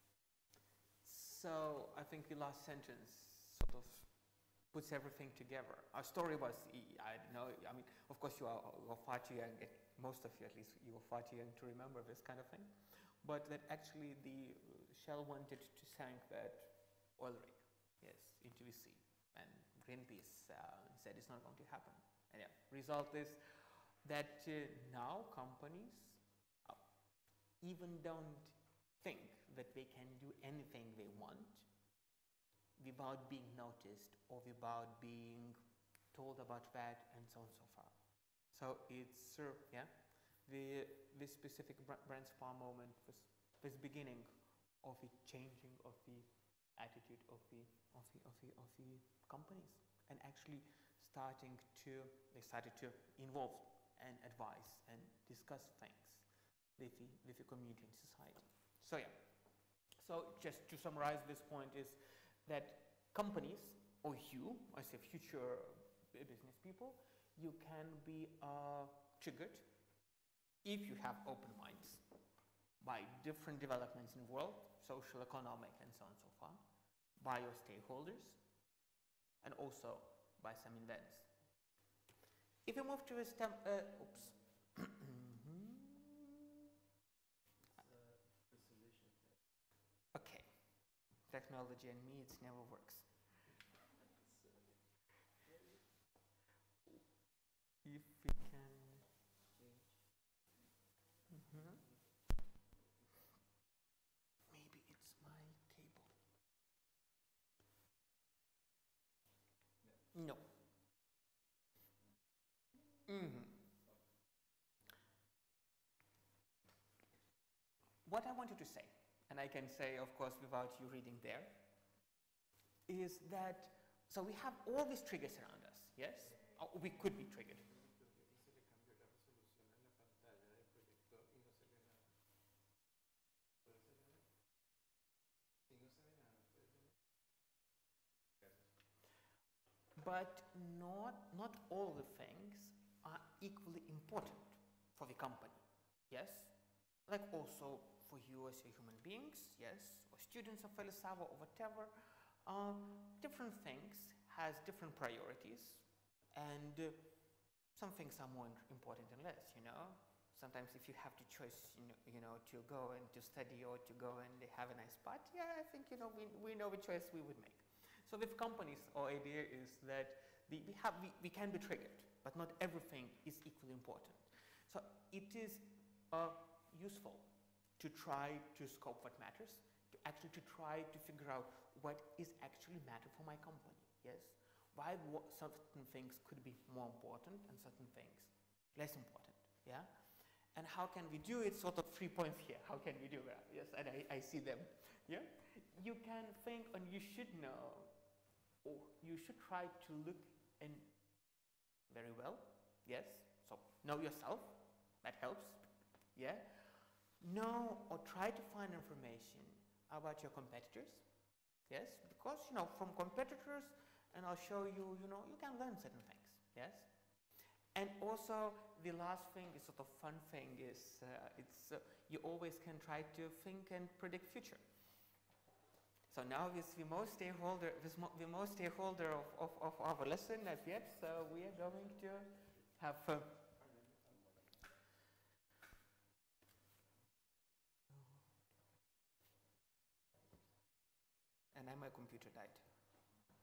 So I think the last sentence sort of puts everything together. Our story was, I don't know, I mean, of course you are far too young, most of you at least, you are far too young to remember this kind of thing, but that actually the Shell wanted to sink that oil rig, yes, into the sea, and Greenpeace said it's not going to happen. And yeah, result is that now companies even don't think that they can do anything they want without being noticed or without being told about that and so on and so far. So it's, yeah, this specific Brent Spar moment was this beginning of the changing of the attitude of the companies, and actually they started to involve and advise and discuss things with the community and society. So yeah, so just to summarize this point is that companies, or you, I say future business people, you can be triggered if you have open minds by different developments in the world, social, economic, and so on and so far, by your stakeholders, and also by some events. If you move to a step, okay, technology and me, it never works. If we can, maybe it's my cable. No. What I wanted to say, and I can say, of course, without you reading there, is that, so we have all these triggers around us, yes? Or we could be triggered. But not all the things are equally important for the company, yes? Like also for you as a human beings, yes? Or students of Felisava or whatever. Different things has different priorities, and some things are more important than less, you know? Sometimes if you have to choose, you know, to go and to study or to go and have a nice party, yeah, I think, you know, we know the choice we would make. So with companies, our idea is that we can be triggered, but not everything is equally important. So it is useful to try to scope what matters, to try to figure out what is actually matter for my company, yes? Why certain things could be more important and certain things less important, yeah? And how can we do it? Sort of 3 points here. How can we do that? Yes, and I see them, yeah? You can think, and you should know, or you should try to look in very well, yes? So know yourself, that helps, yeah? Know or try to find information about your competitors, yes? Because, you know, from competitors, and I'll show you, you know, you can learn certain things, yes? And also, the last thing, is sort of fun thing, is you always can try to think and predict future. So now with the most stakeholder of our lesson at yet, so we are going to have and then my computer died.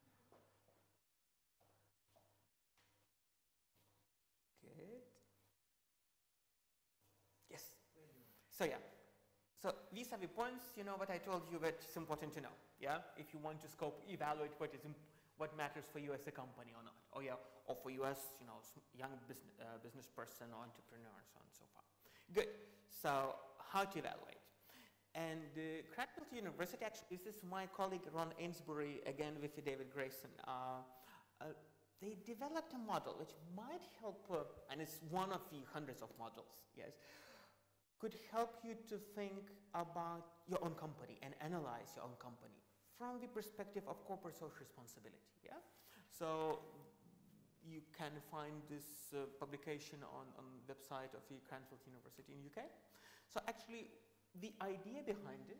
Yes. So yeah. So these are the points, you know, what I told you that it's important to know, yeah? If you want to scope, evaluate what matters for you as a company or not, or yeah, or for you as, you know, young business person or entrepreneur and so on and so forth. Good. So how to evaluate? And Cranfield University, actually, this is my colleague Ron Ainsbury, again with David Grayson. They developed a model which might help, and it's one of the hundreds of models, yes, could help you to think about your own company and analyze your own company from the perspective of corporate social responsibility, yeah? So you can find this publication on the website of the Cranfield University in UK. So actually, the idea behind this,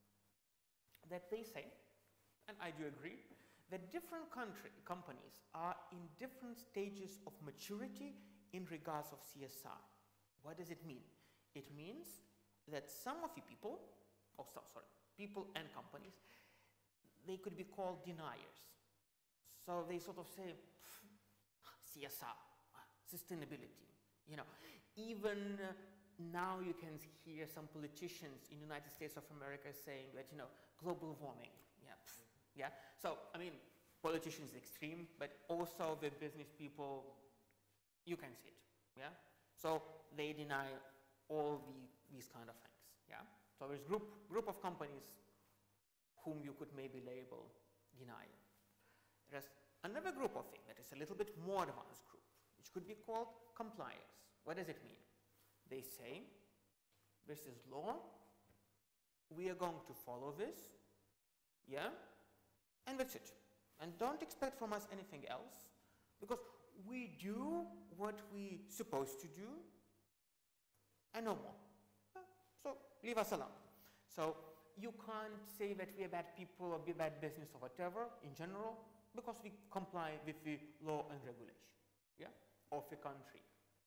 that they say, and I do agree, that different companies are in different stages of maturity in regards of CSR. What does it mean? It means that some of the people, people and companies, they could be called deniers. So they sort of say, CSR, sustainability, you know. Even now you can hear some politicians in the United States of America saying that, you know, global warming, yeah. So, I mean, politicians is extreme, but also the business people, you can see it, yeah. So they deny all these kind of things, yeah. So there's group of companies whom you could maybe label denier. There's another group of things that is a little bit more advanced group, which could be called compliers. What does it mean? They say, this is law, we are going to follow this, yeah, and that's it. And don't expect from us anything else, because we do what we're supposed to do, and no more. So leave us alone. So you can't say that we are bad people or be bad business or whatever in general, because we comply with the law and regulation, yeah, of the country.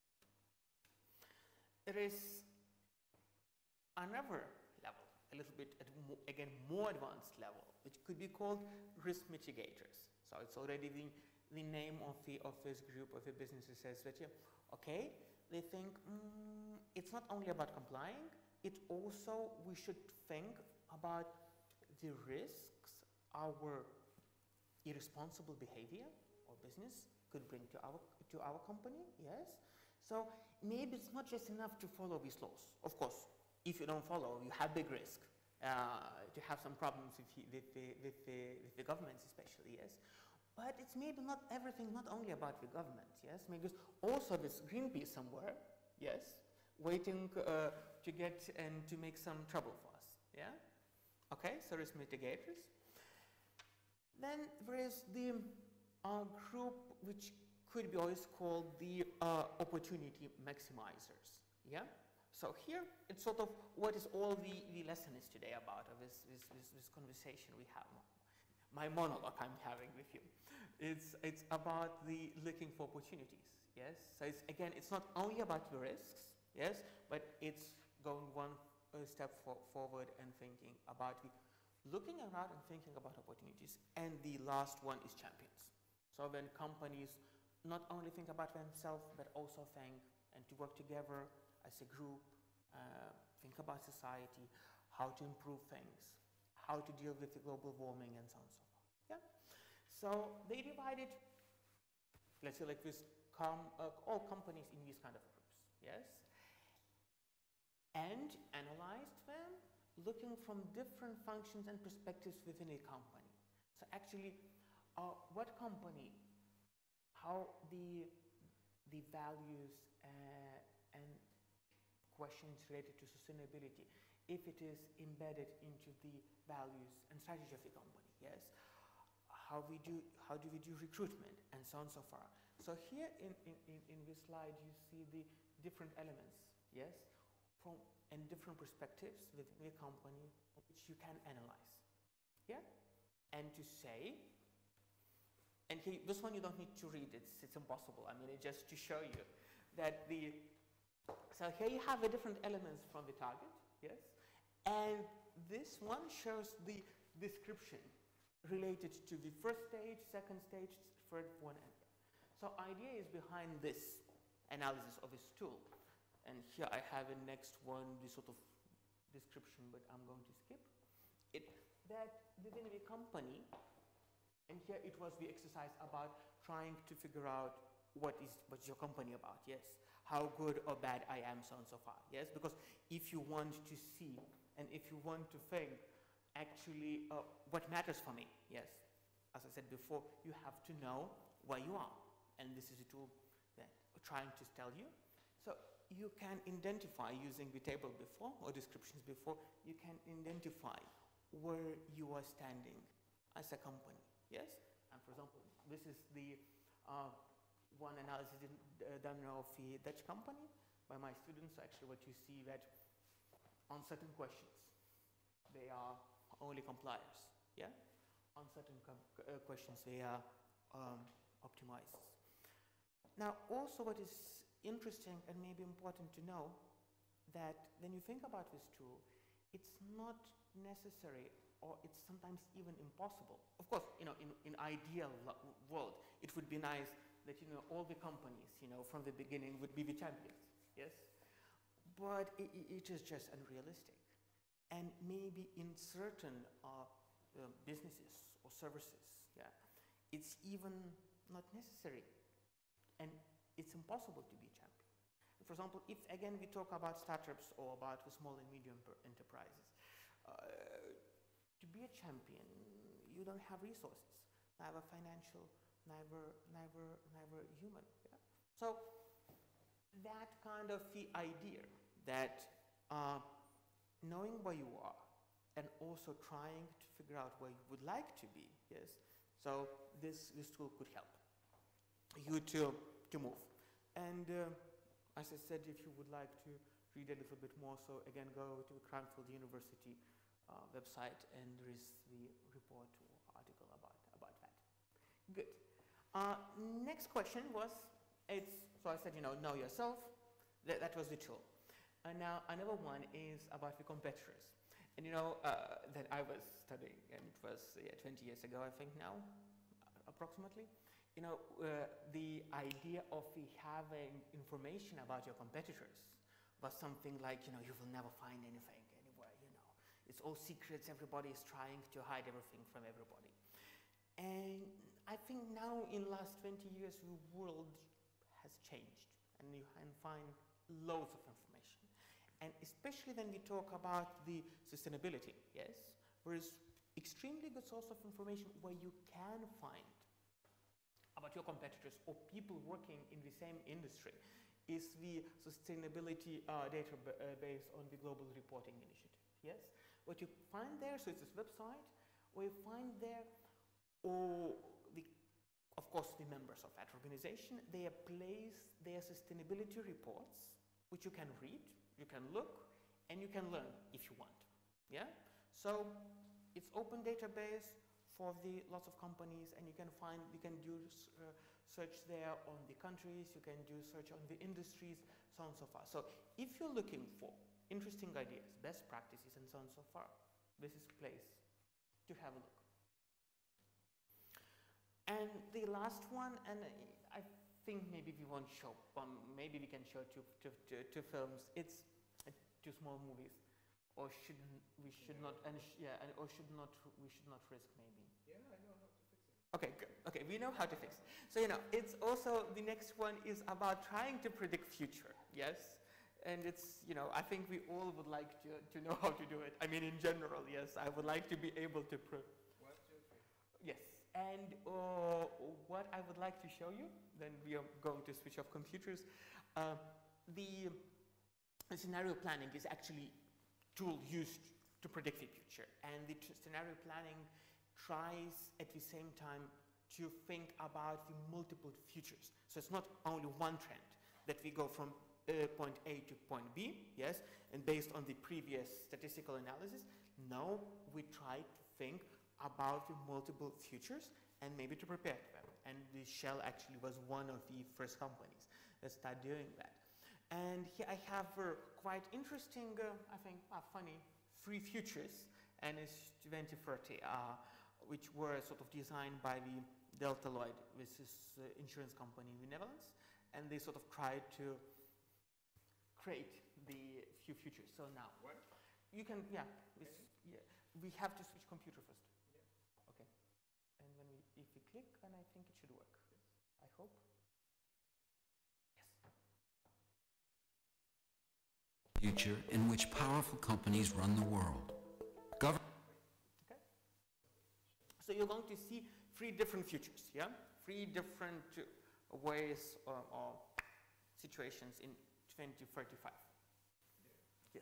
There is another level, a little bit at again more advanced level, which could be called risk mitigators. So it's already the name of this group of the businesses says that, yeah, okay, they think it's not only about complying, it also we should think about the risks our irresponsible behavior or business could bring to our company, yes. So maybe it's not just enough to follow these laws. Of course, if you don't follow, you have big risk to have some problems with the governments especially, yes. But it's maybe not everything, not only about the government, yes. Maybe also this Greenpeace somewhere, yes, waiting to get and to make some trouble for us, yeah. Okay, so risk mitigators. Then there is the group which could be always called the opportunity maximizers, yeah? So here, it's sort of what is all the lesson is today about, this conversation we have, my monologue I'm having with you. It's about the looking for opportunities, yes? So it's, again, it's not only about the risks, yes, but it's going one step forward and thinking about looking around and thinking about opportunities. And the last one is champions. So when companies not only think about themselves, but also think and to work together as a group, think about society, how to improve things, how to deal with the global warming and so on and so forth. Yeah. So they divided, let's say like this, all companies in these kind of groups, yes, and analyzed them, looking from different functions and perspectives within a company. So actually, what company, how the values and questions related to sustainability, if it is embedded into the values and strategy of the company, yes? How do we do recruitment, and so on and so forth. So here in this slide, you see the different elements, yes? And different perspectives within a company which you can analyze, yeah? And to say, and here, this one you don't need to read, it's impossible. I mean, it's just to show you that so here you have the different elements from the target, yes? And this one shows the description related to the first stage, second stage, third one. So idea is behind this, analysis of this tool. And here I have a next one, this sort of description, but I'm going to skip it. That within a company, and here it was the exercise about trying to figure out what's your company about, yes, how good or bad I am, so on and so far, yes, because if you want to see and if you want to think actually what matters for me, yes, as I said before, you have to know where you are, and this is a tool that we're trying to tell you. So you can identify using the table before or descriptions before, you can identify where you are standing as a company, yes? And for example, this is the one analysis done of the Dutch company by my students. Actually, what you see that on certain questions, they are only compliers, yeah? On certain questions, they are optimizers. Now, also what is interesting and maybe important to know that when you think about this tool, it's not necessary, or it's sometimes even impossible. Of course, you know, in ideal world, it would be nice that, you know, all the companies, you know, from the beginning would be the champions, yes? But it is just unrealistic. And maybe in certain businesses or services, yeah, it's even not necessary. And it's impossible to be champion. For example, if again we talk about startups or about the small and medium enterprises, to be a champion, you don't have resources, neither financial, neither human. Yeah? So that kind of the idea that knowing where you are and also trying to figure out where you would like to be, yes. So this tool could help you to move. And as I said, if you would like to read a little bit more, so again, go to the Cranfield University website, and there is the report or article about that. Good. Next question was, so I said, you know yourself. That was the tool. And now another one is about the competitors. And you know that I was studying, and it was 20 years ago, I think now, approximately. You know, the idea of having information about your competitors was something like, you know, you will never find anything anywhere, you know. It's all secrets, everybody is trying to hide everything from everybody. And I think now in the last 20 years, the world has changed, and you can find loads of information. And especially when we talk about the sustainability, yes, there is extremely good source of information where you can find about your competitors or people working in the same industry is the sustainability database on the Global Reporting Initiative, yes? What you find there, so it's this website, where you find there, of course, the members of that organization, they place their sustainability reports, which you can read, you can look, and you can learn if you want, yeah? So it's open database for the lots of companies, and you can do search there on the countries, you can do search on the industries, so on and so forth. So if you're looking for interesting ideas, best practices, and so on and so forth, this is a place to have a look. And the last one, and I think maybe we won't show, maybe we can show two films. It's two small movies, or we should not risk maybe. Yeah, I know how to fix it. Okay, good. Okay, we know how to fix. So, you know, it's also, the next one is about trying to predict future, yes? And it's, you know, I think we all would like to know how to do it. I mean, in general, yes, I would like to be able to yes, and what I would like to show you, then we are going to switch off computers. The scenario planning is actually a tool used to predict the future, and the scenario planning tries at the same time to think about the multiple futures. So it's not only one trend that we go from point A to point B, yes, and based on the previous statistical analysis. No, we try to think about the multiple futures and maybe to prepare them. And the Shell actually was one of the first companies that started doing that. And here I have quite interesting, I think, funny 3 futures, and it's 2030, which were sort of designed by the Delta Lloyd, which is insurance company in the Netherlands. and they sort of try to create the few futures. So now, you can, we have to switch computer first. Okay. And when if we click, then I think it should work. I hope. Future in which powerful companies run the world. Okay. So you're going to see 3 different futures, yeah? 3 different ways or situations in 2035. Yes.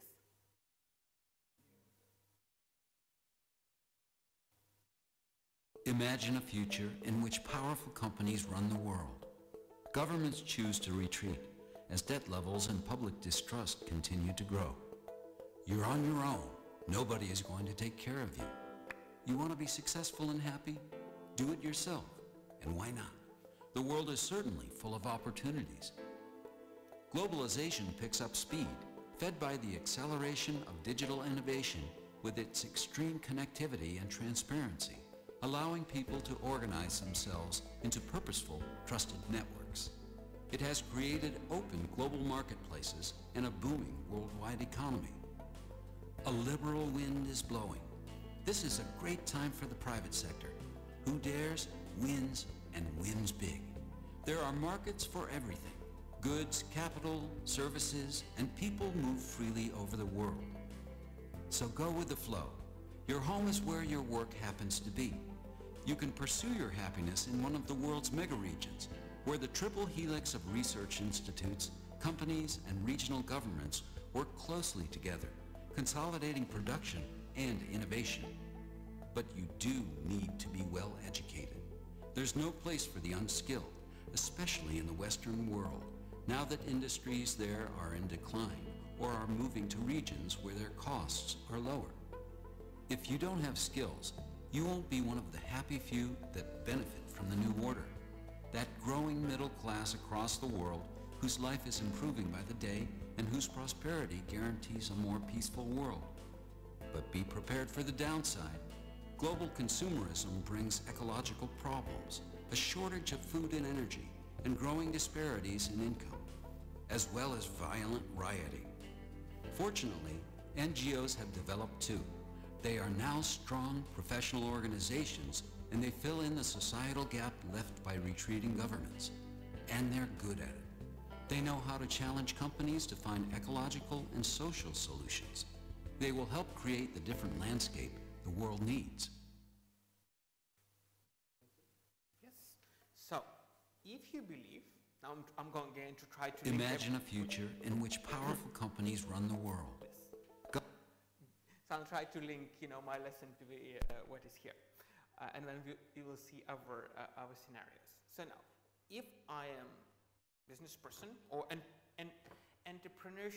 Imagine a future in which powerful companies run the world. Governments choose to retreat as debt levels and public distrust continue to grow. You're on your own. Nobody is going to take care of you. You want to be successful and happy? Do it yourself. And why not? The world is certainly full of opportunities. Globalization picks up speed, fed by the acceleration of digital innovation with its extreme connectivity and transparency, allowing people to organize themselves into purposeful, trusted networks. It has created open global marketplaces and a booming worldwide economy. A liberal wind is blowing. This is a great time for the private sector. Who dares, wins, and wins big. There are markets for everything. Goods, capital, services, and people move freely over the world. So go with the flow. Your home is where your work happens to be. You can pursue your happiness in one of the world's mega regions, where the triple helix of research institutes, companies, and regional governments work closely together, consolidating production and innovation. But you do need to be well educated. There's no place for the unskilled, especially in the Western world, now that industries there are in decline or are moving to regions where their costs are lower. If you don't have skills, you won't be one of the happy few that benefit from the new order. That growing middle class across the world whose life is improving by the day and whose prosperity guarantees a more peaceful world. But be prepared for the downside. Global consumerism brings ecological problems, a shortage of food and energy, and growing disparities in income, as well as violent rioting. Fortunately, NGOs have developed too. They are now strong professional organizations, and they fill in the societal gap left by retreating governments. And they're good at it. They know how to challenge companies to find ecological and social solutions. They will help create the different landscape the world needs. Yes. So, if you believe, now I'm going again to try to imagine a future in which powerful companies run the world. Yes. So I'll try to link, my lesson to the, what is here. And then we will see our scenarios. So now, if I am a business person or an entrepreneurial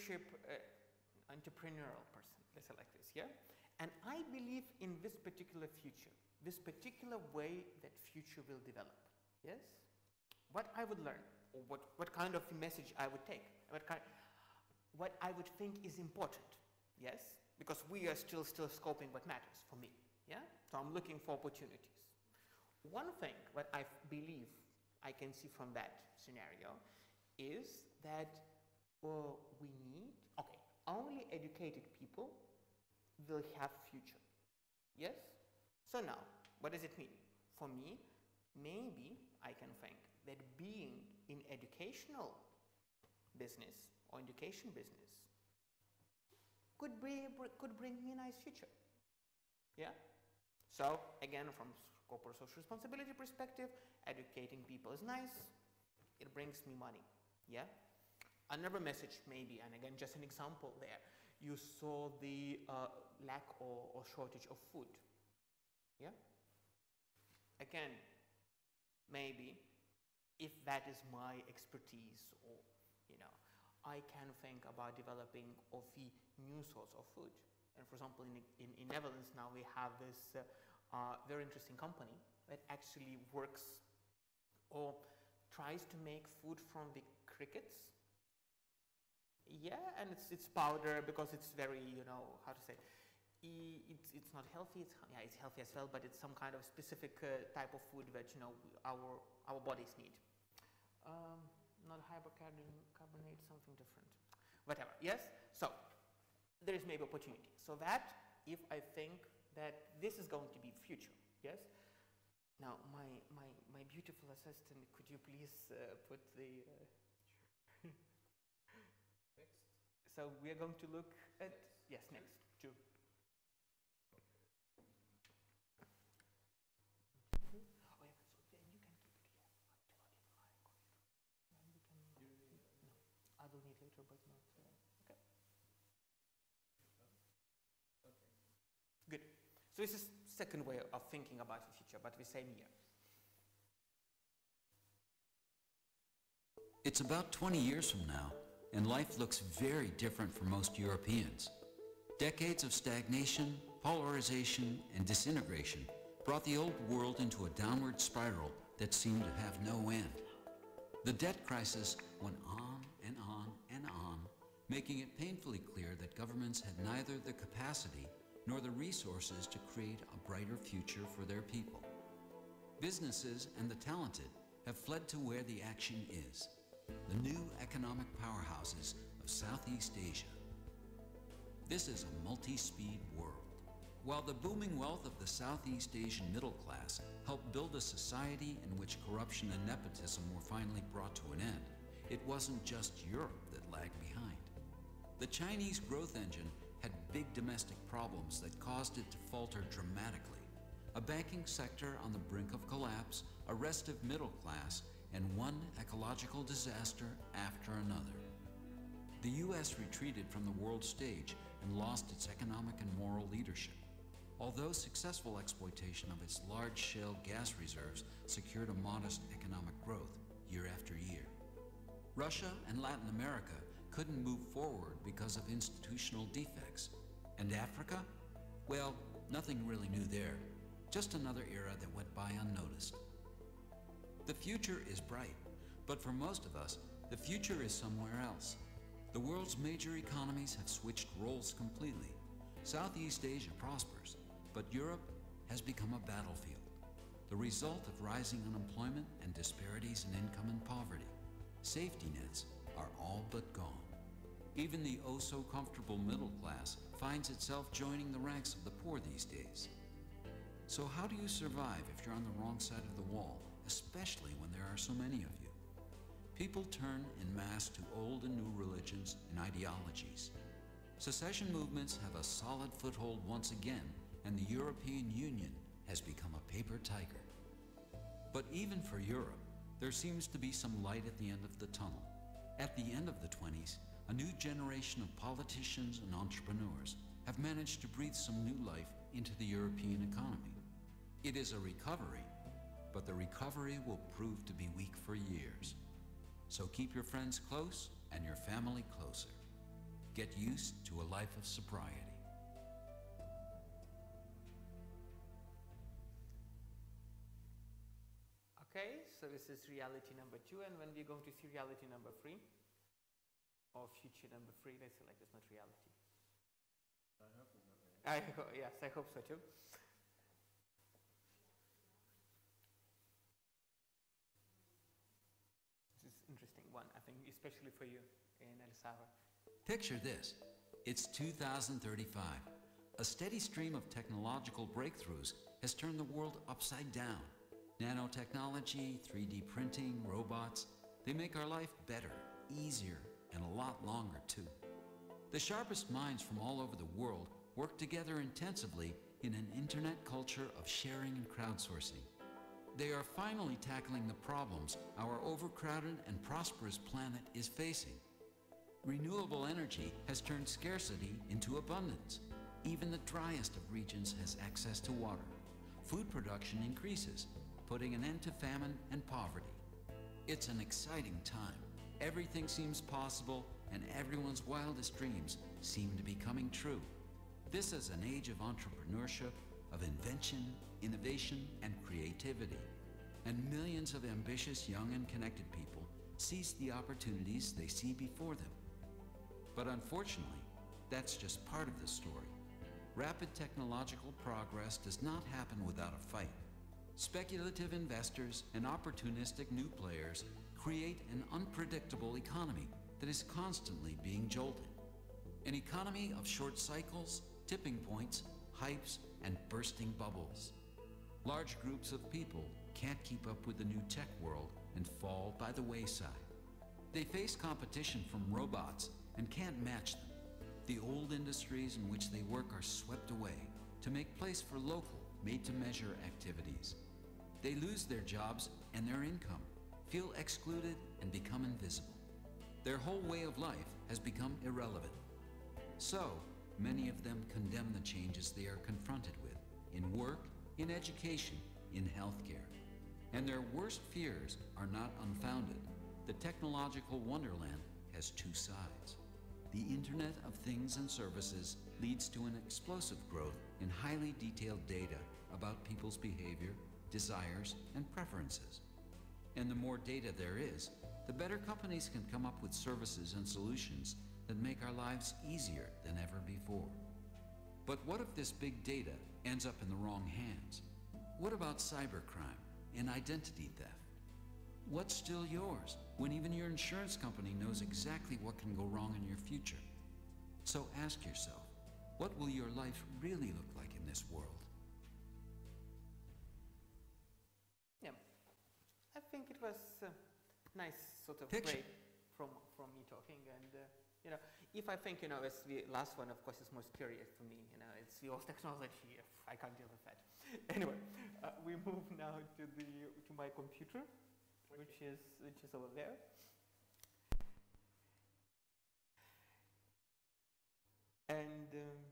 person, let's say like this, yeah? And I believe in this particular future, this particular way that future will develop, yes? What I would learn, or what kind of message I would take, what I would think is important, yes? Because we are still scoping what matters for me, yeah? So I'm looking for opportunities. One thing what I believe I can see from that scenario is that we need, only educated people will have future, yes? So now, what does it mean? For me, maybe I can think that being in educational business or education business could bring me a nice future, yeah? So again, from corporate social responsibility perspective, educating people is nice, it brings me money, yeah? Another message maybe, and again just an example there, you saw the lack or shortage of food, yeah? Again, maybe if that is my expertise, or I can think about developing of the new source of food. And for example, in Netherlands now we have this very interesting company that actually works or tries to make food from the crickets. Yeah, and it's powder because it's very, how to say, it's not healthy. It's healthy as well, but it's some kind of specific type of food that our bodies need. not hypercarbonate, something different. Whatever, yes? So, there is maybe opportunity. So that, if I think that this is going to be the future, yes? Now, my beautiful assistant, could you please put the... Next. So we are going to look at... Yes, next, two. I will need later, but not... okay. Okay. Good. So this is second way of thinking about the future, but the same year. It's about 20 years from now, and life looks very different for most Europeans. Decades of stagnation, polarization, and disintegration brought the old world into a downward spiral that seemed to have no end. The debt crisis went on and on and on, making it painfully clear that governments had neither the capacity nor the resources to create a brighter future for their people. Businesses and the talented have fled to where the action is, the new economic powerhouses of Southeast Asia. This is a multi-speed world. While the booming wealth of the Southeast Asian middle class helped build a society in which corruption and nepotism were finally brought to an end, it wasn't just Europe that lagged behind. The Chinese growth engine had big domestic problems that caused it to falter dramatically. A banking sector on the brink of collapse, a restive middle class, and one ecological disaster after another. The U.S. retreated from the world stage and lost its economic and moral leadership. Although successful exploitation of its large shale gas reserves secured a modest economic growth year after year. Russia and Latin America couldn't move forward because of institutional defects. And Africa? Well, nothing really new there. Just another era that went by unnoticed. The future is bright, but for most of us, the future is somewhere else. The world's major economies have switched roles completely. Southeast Asia prospers, but Europe has become a battlefield, the result of rising unemployment and disparities in income and poverty. Safety nets are all but gone. Even the oh-so-comfortable middle class finds itself joining the ranks of the poor these days. So how do you survive if you're on the wrong side of the wall, especially when there are so many of you? People turn en masse to old and new religions and ideologies. Secession movements have a solid foothold once again, and the European Union has become a paper tiger. But even for Europe, there seems to be some light at the end of the tunnel. At the end of the 20s, a new generation of politicians and entrepreneurs have managed to breathe some new life into the European economy. It is a recovery, but the recovery will prove to be weak for years. So keep your friends close and your family closer. Get used to a life of sobriety. Okay, so this is reality number 2, and when we're going to see reality number 3, or future number 3, let's say like this, not reality. I hope it's not reality. Yes, I hope so too. This is an interesting one, I think, especially for you in El Salvador. Picture this. It's 2035. A steady stream of technological breakthroughs has turned the world upside down. Nanotechnology, 3D printing, robots, they make our life better, easier, and a lot longer too. The sharpest minds from all over the world work together intensively in an internet culture of sharing and crowdsourcing. They are finally tackling the problems our overcrowded and prosperous planet is facing. Renewable energy has turned scarcity into abundance. Even the driest of regions has access to water. Food production increases, putting an end to famine and poverty. It's an exciting time. Everything seems possible, and everyone's wildest dreams seem to be coming true. This is an age of entrepreneurship, of invention, innovation, and creativity. And millions of ambitious, young, and connected people seize the opportunities they see before them. But unfortunately, that's just part of the story. Rapid technological progress does not happen without a fight. Speculative investors and opportunistic new players create an unpredictable economy that is constantly being jolted. An economy of short cycles, tipping points, hypes, and bursting bubbles. Large groups of people can't keep up with the new tech world and fall by the wayside. They face competition from robots and can't match them. The old industries in which they work are swept away to make place for local, made-to-measure activities. They lose their jobs and their income, feel excluded, and become invisible. Their whole way of life has become irrelevant. So, many of them condemn the changes they are confronted with in work, in education, in healthcare. And their worst fears are not unfounded. The technological wonderland has two sides. The Internet of Things and Services leads to an explosive growth in highly detailed data about people's behavior, desires, and preferences. And the more data there is, the better companies can come up with services and solutions that make our lives easier than ever before. But what if this big data ends up in the wrong hands? What about cybercrime and identity theft? What's still yours when even your insurance company knows exactly what can go wrong in your future? So ask yourself, what will your life really look like in this world? Yeah, I think it was a nice sort of Picture. break from me talking, and you know, if I think, you know, as the last one, of course, is most curious for me. You know, it's the old technology. I can't deal with that. Anyway, we move now to my computer, which is over there. And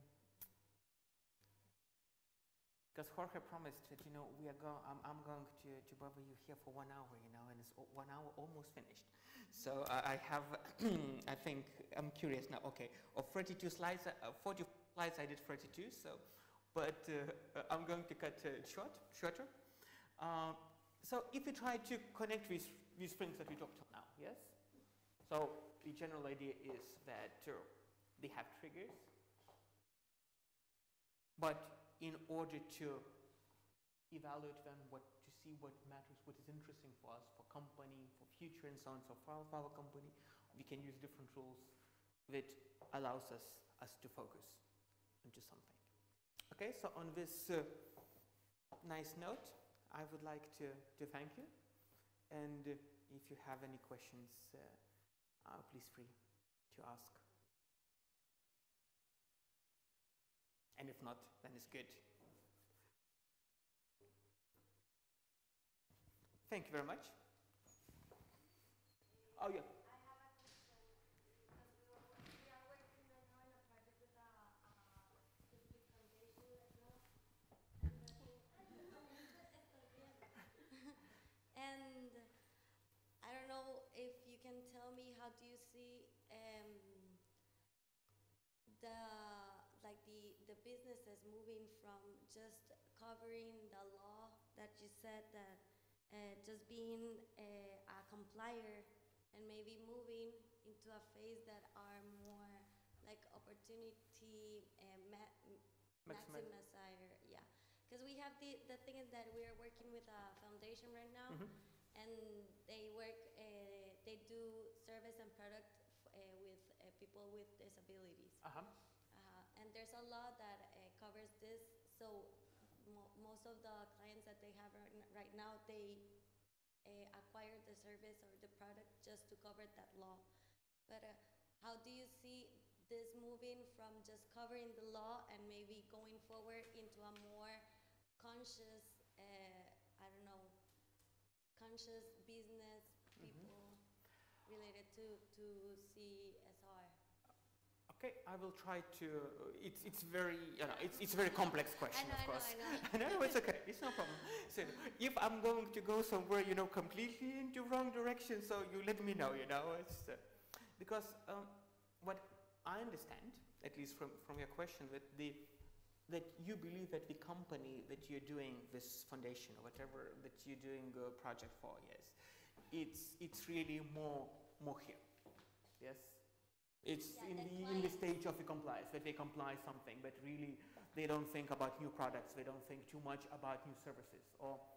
because Jorge promised that, you know, I'm going to bother you here for 1 hour, you know, and it's 1 hour almost finished. So I have, I think, I'm curious now. Okay, of 32 slides, 40 slides, I did 32. So, but I'm going to cut shorter. So if you try to connect these things that we talked about now, yes. So the general idea is that they have triggers, but in order to evaluate them, to see what matters, what is interesting for us, for company, for future and so on, so for our company, we can use different rules that allows us to focus into something. Okay, so on this nice note, I would like to thank you, and if you have any questions, please free to ask. And if not, then it's good. Thank you very much. Oh, yeah. I have a question, because we are working right now in a project with a specific foundation, and I don't know if you can tell me, how do you see the businesses moving from just covering the law that you said, that just being a complier, and maybe moving into a phase that are more like opportunity maximizer, yeah. Because we have the thing is that we are working with a foundation right now, and they work, they do service and product with people with disabilities. And there's a law that covers this, so most of the clients that they have right now, they acquire the service or the product just to cover that law. But how do you see this moving from just covering the law and maybe going forward into a more conscious, I don't know, conscious business people related to CSR? Okay, I will try to. It's very, you know, it's a very complex question, of course. I know. It's okay. It's no problem. So if I'm going to go somewhere, you know, completely into wrong direction, so you let me know. You know, it's because what I understand, at least from your question, that you believe that the company that you're doing this foundation or whatever that you're doing a project for, yes, it's really more here, yes. It's in the stage of the compliance, that they comply something, but really they don't think about new products, they don't think too much about new services, or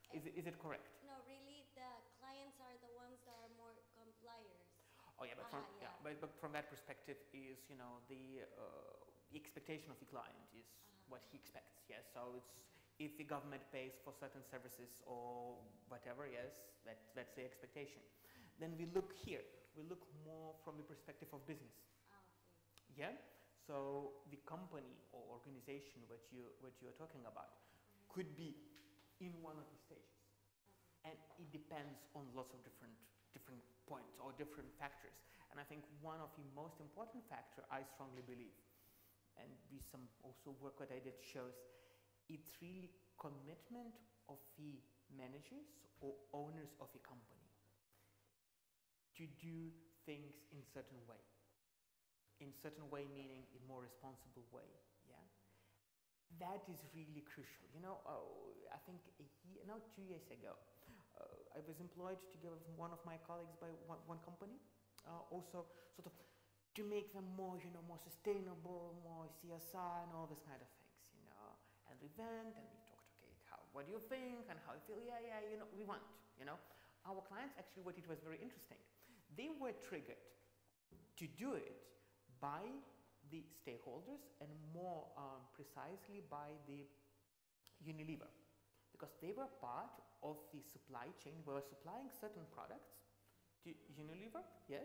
Is it correct? No, really, the clients are the ones that are more compliers. Oh yeah, but but from that perspective is, you know, the expectation of the client is what he expects. Yes, so it's if the government pays for certain services or whatever, yes, that's the expectation. Then we look here. We look more from the perspective of business. Yeah. So the company or organization what you're talking about could be in one of the stages, and it depends on lots of different points or different factors. And I think one of the most important factor, I strongly believe, and with some also work that I did shows, it's really commitment of the managers or owners of a company to do things in certain way. In certain way meaning in more responsible way, yeah? That is really crucial. You know, I think 2 years ago, I was employed together with one of my colleagues by one company, also sort of to make them more, you know, more sustainable, more CSR and all this kind of things, you know. And we went and we talked, okay, what do you think and how you feel? Yeah, you know, we want, you know. Our clients actually, what it was very interesting, they were triggered to do it by the stakeholders and more precisely by the Unilever, because they were part of the supply chain. We were supplying certain products to Unilever, yes,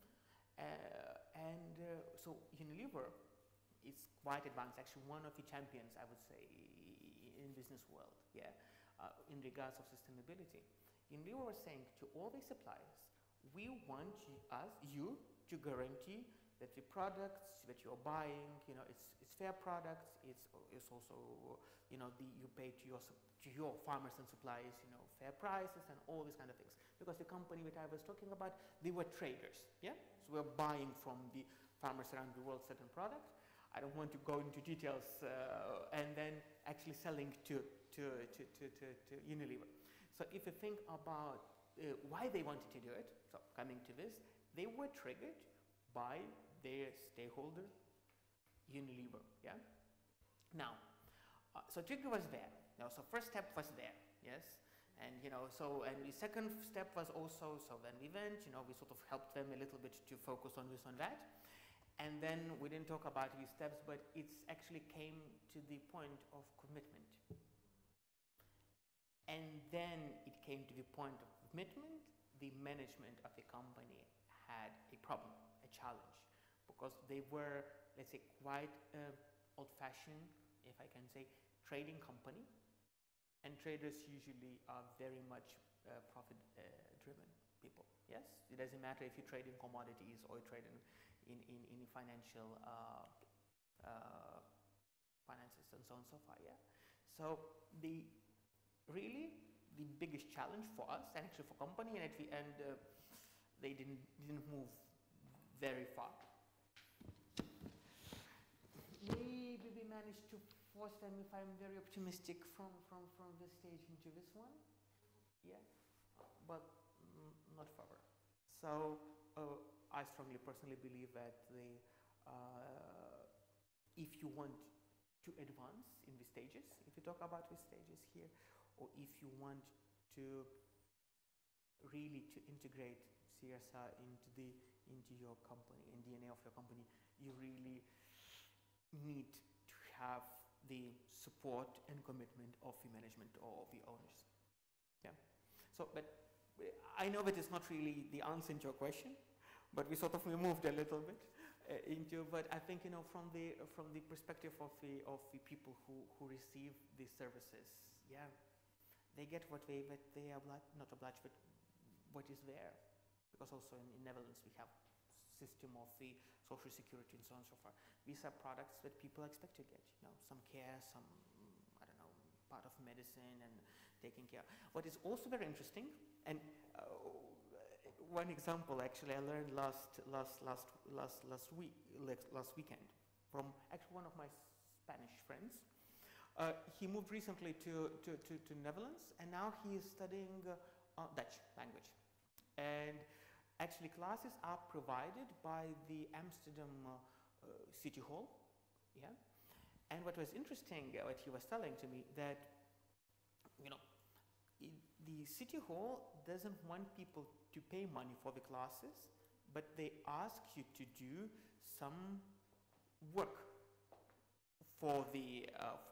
so Unilever is quite advanced, actually one of the champions, I would say, in business world, yeah, in regards of sustainability. Unilever was saying to all the suppliers, we want you to guarantee that the products that you're buying, you know, it's fair products. It's also, you know, you pay to your farmers and suppliers, you know, fair prices and all these kind of things. Because the company that I was talking about, they were traders, yeah. So we're buying from the farmers around the world certain products. I don't want to go into details, and then actually selling to Unilever. So if you think about why they wanted to do it, so coming to this, they were triggered by their stakeholder, Unilever, yeah? Now, so trigger was there. Now, so first step was there, yes? And, you know, so, and the second step was also, so then we went, you know, we sort of helped them a little bit to focus on this, on that. And then we didn't talk about these steps, but it's actually came to the point of commitment. And then it came to the point of commitment. The management of the company had a problem, a challenge, because they were, let's say, quite old-fashioned, if I can say, trading company, and traders usually are very much profit-driven people. Yes, it doesn't matter if you trade in commodities or you trade in financial finances and so on and so far. Yeah, so really the biggest challenge for us, and actually for company, and at the end they didn't move very far. Maybe we managed to force them, if I'm very optimistic, from this stage into this one. Yeah, but not further. So I strongly personally believe that if you want to advance in the stages, if you talk about the stages here, or if you want to really to integrate CSR into your company, in DNA of your company, you really need to have the support and commitment of the management or of the owners. Yeah. So, but I know that it's not really the answer to your question, but we moved a little bit into. But I think, you know, from the perspective of the people who receive these services, yeah, they get what they are not obliged, but what is there. Because also in Netherlands we have system of the social security and so on and so forth. These are products that people expect to get, you know, some care, some, I don't know, part of medicine and taking care. What is also very interesting, and one example actually I learned last weekend from actually one of my Spanish friends. He moved recently to Netherlands, and now he is studying Dutch language. And actually classes are provided by the Amsterdam City Hall, yeah. And what was interesting, what he was telling to me, that, you know, the city hall doesn't want people to pay money for the classes, but they ask you to do some work for the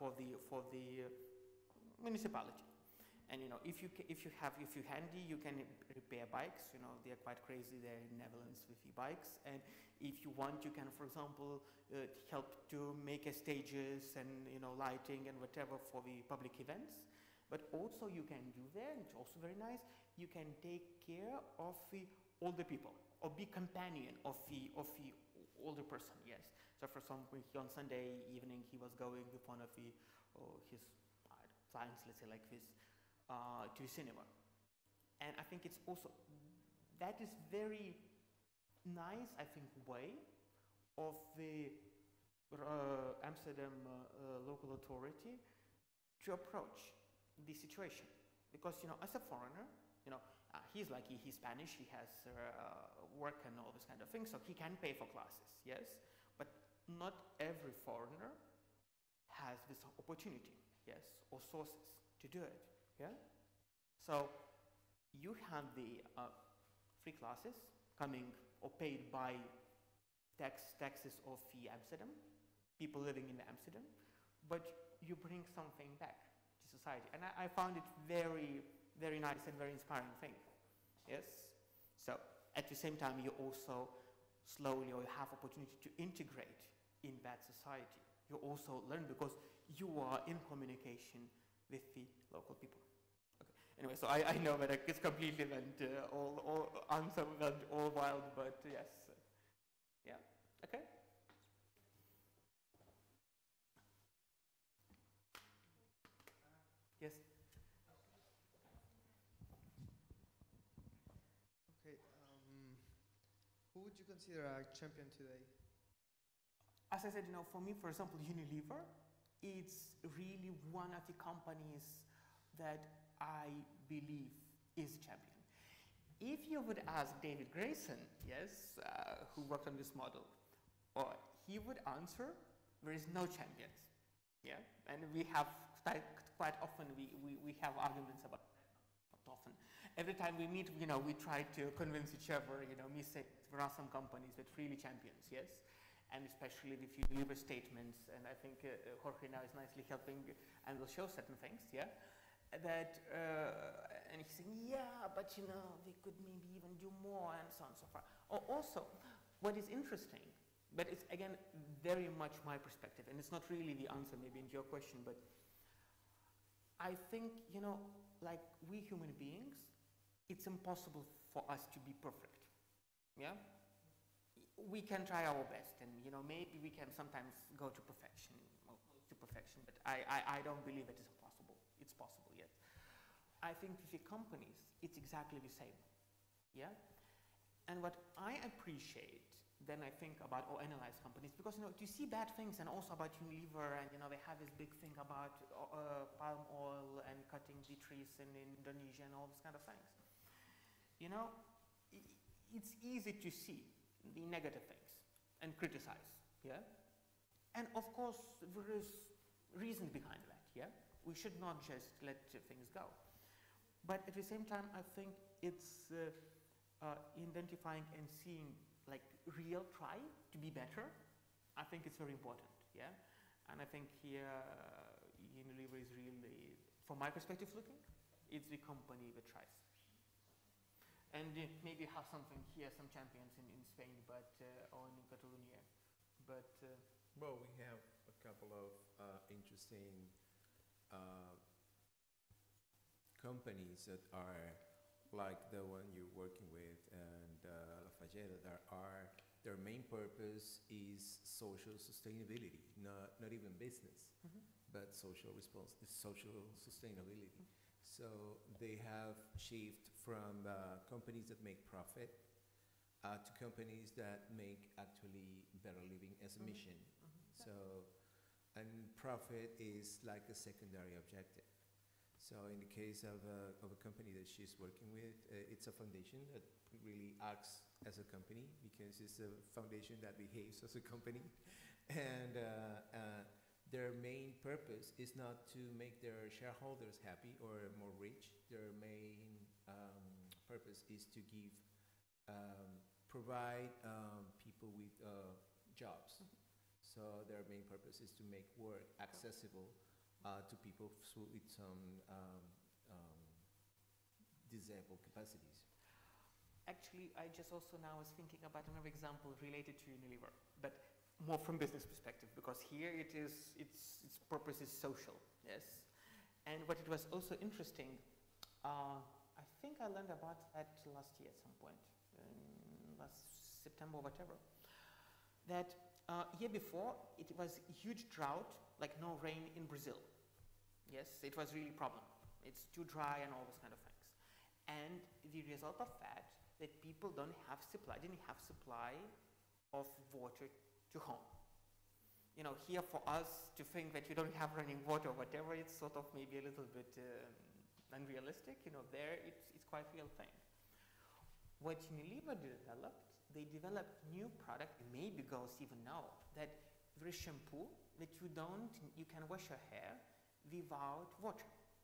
municipality. And you know, if you're handy, you can repair bikes. You know, they are quite crazy there in Netherlands with e-bikes. And if you want, you can, for example, help to make stages and lighting and whatever for the public events. But also you can do there, and it's also very nice, you can take care of the older people or be companion of the older person. Yes. So for example, on Sunday evening he was going with one of his clients, let's say like this, to the cinema. And I think it's also, that is very nice, I think, way of the Amsterdam local authority to approach the situation. Because, as a foreigner, he's lucky, he's Spanish, he has work and all this kind of thing, so he can pay for classes, yes? But not every foreigner has this opportunity, yes, or sources to do it, yeah? So you have the free classes coming or paid by taxes of the Amsterdam, people living in Amsterdam, but you bring something back to society. And I found it very, very nice and very inspiring thing, yes? So at the same time, you also slowly or you have opportunity to integrate in that society. You also learn because you are in communication with the local people. Okay. Anyway, so I know that it's completely went all answer went all wild, but yes, yeah, okay. Yes. Okay. Who would you consider a champion today? As I said, for me, for example, Unilever, it's really one of the companies that I believe is a champion. If you would ask David Grayson, yes, who worked on this model, or he would answer, there is no champions. Yeah, and we have quite often we have arguments about that. Not often. Every time we meet, we try to convince each other. Me say there are some companies that really champions, yes. And especially with Unilever statements, and I think Jorge now is nicely helping and will show certain things, yeah? That, and he's saying, yeah, but we could maybe even do more, and so on and so forth. Also, what is interesting, but it's again very much my perspective, and it's not really the answer maybe into your question, but I think, like we human beings, it's impossible for us to be perfect, yeah? We can try our best, and maybe we can sometimes go to perfection, but I don't believe it is impossible. It's possible, yes. I think with the companies, it's exactly the same, yeah. And what I appreciate, then I think about or analyze companies, because you see bad things, and also about Unilever, and they have this big thing about palm oil and cutting the trees in Indonesia and all these kind of things. It's easy to see the negative things and criticize, yeah? And of course, there is reason behind that, yeah? We should not just let things go. But at the same time, I think it's identifying and seeing like real try to be better. I think it's very important, yeah? And I think here Unilever is really, from my perspective looking, it's the company that tries. And maybe have something here, some champions in Spain, but or in Catalonia, but well, we have a couple of interesting companies that are like the one you're working with, and Lafayette, that are their main purpose is social sustainability, not even business, but social sustainability. So they have shifted from companies that make profit to companies that make actually better living as a mission. So, and profit is like a secondary objective. So in the case of a company that she's working with, it's a foundation that really acts as a company, because it's a foundation that behaves as a company. And their main purpose is not to make their shareholders happy or more rich. Their main purpose is to provide people with jobs. So their main purpose is to make work accessible to people with some disabled capacities. Actually, I just also now was thinking about another example related to Unilever, but more from business perspective, because here its purpose is social, yes. And what it was also interesting, I think I learned about that last year at some point, last September or whatever, that year before it was a huge drought, like no rain in Brazil. Yes, it was really a problem. It's too dry and all those kind of things. And the result of that people didn't have supply of water to home. You know, here for us to think that you don't have running water or whatever, it's sort of maybe a little bit unrealistic. You know, there it's quite a real thing. What Unilever developed, they developed new product, maybe girls even know, that there is shampoo that you can wash your hair without water.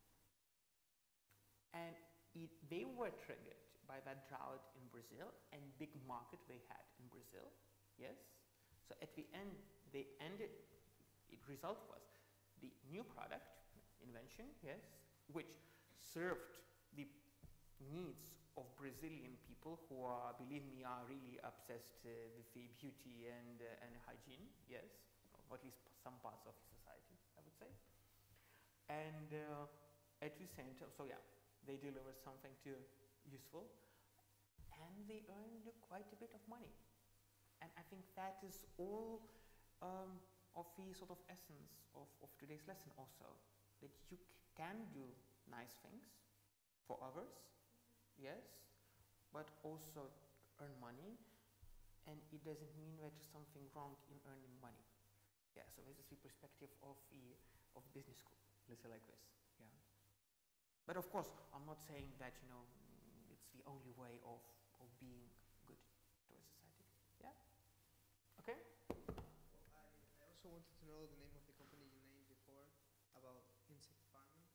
And they were triggered by that drought in Brazil and big market they had in Brazil, yes? So at the end, the result was the new product, invention, yes, which served the needs of Brazilian people who are, believe me, are really obsessed with the beauty and hygiene, yes, or at least some parts of society, I would say. And at the same time, so yeah, they delivered something useful, and they earned quite a bit of money. And I think that is all of the sort of essence of today's lesson also, that you can do nice things for others, yes, but also earn money, and it doesn't mean that there's something wrong in earning money. Yeah, so this is the perspective of business school, let's say like this, yeah. But of course, I'm not saying that, you know, it's the only way of being good towards society, yeah? Okay? Well, I also wanted to know the name of the company you named before about insect farming.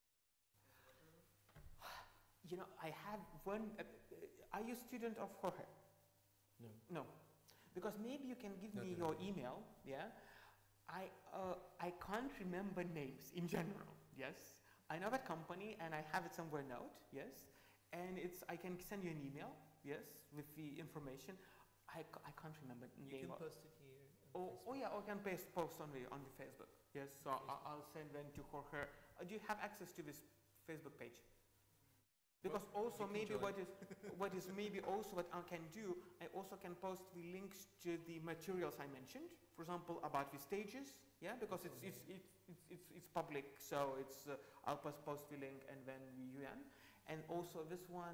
You know, I have one, are you a student of Jorge? No. No, because maybe you can give me your email, yeah? I can't remember names in general, yes? I know that company and I have it somewhere note, yes? And I can send you an email, yes, with the information. I can't remember the name. You can post it here. Oh yeah, I can post on the Facebook, yes? So I'll send them to Jorge. Do you have access to this Facebook page? Because also maybe what is maybe also what I can do, I also can post the links to the materials I mentioned. For example, about the stages, yeah, because it's public, so it's I'll post the link and then the UN, and also this one.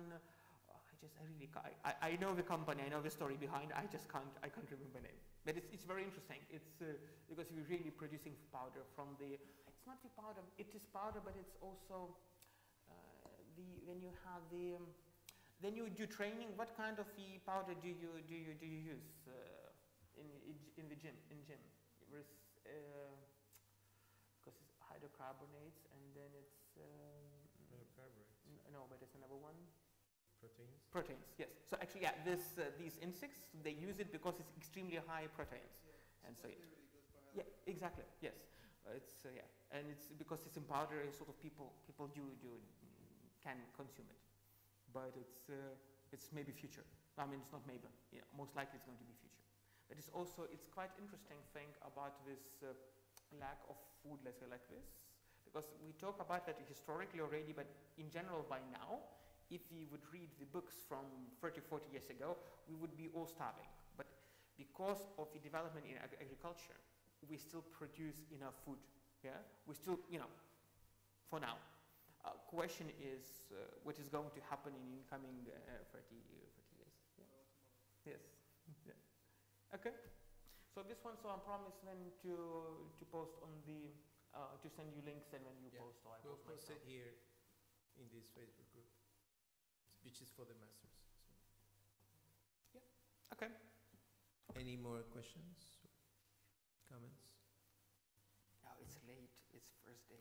I know the company, I know the story behind. I can't remember the name, but it's very interesting. It's because we're really producing powder from the. It's not the powder. It is powder, but it's also. When you have then you do training. What kind of the powder do you use in the gym? There's because it's hydrocarbonates, and then it's hydrocarbonates. No, but there's another one. Proteins. Proteins, yes. So actually, yeah, these insects, they use it because it's extremely high proteins, and so really good for health. yeah, exactly, yes. It's yeah, and it's because it's in powder. Sort of people can consume it, but it's maybe future. I mean, it's not maybe. Yeah, most likely it's going to be future. But it's quite interesting thing about this lack of food, let's say like this, because we talk about that historically already, but in general by now, if we would read the books from 30, 40 years ago, we would be all starving. But because of the development in agriculture, we still produce enough food. Yeah, we still, you know, for now. Question is what is going to happen in incoming 30 years. Yeah. Yes. Yeah. Okay. So this one, so I promise then to post on the to send you links, and when you post, or I we'll post it here in this Facebook group, which is for the masters. So. Yeah. Okay. Any more questions? Comments? Now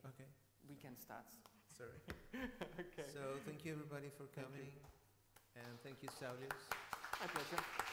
Okay. Weekend starts. Sorry. Okay. So thank you everybody for Thank you. coming, and thank you, Saulius. My pleasure.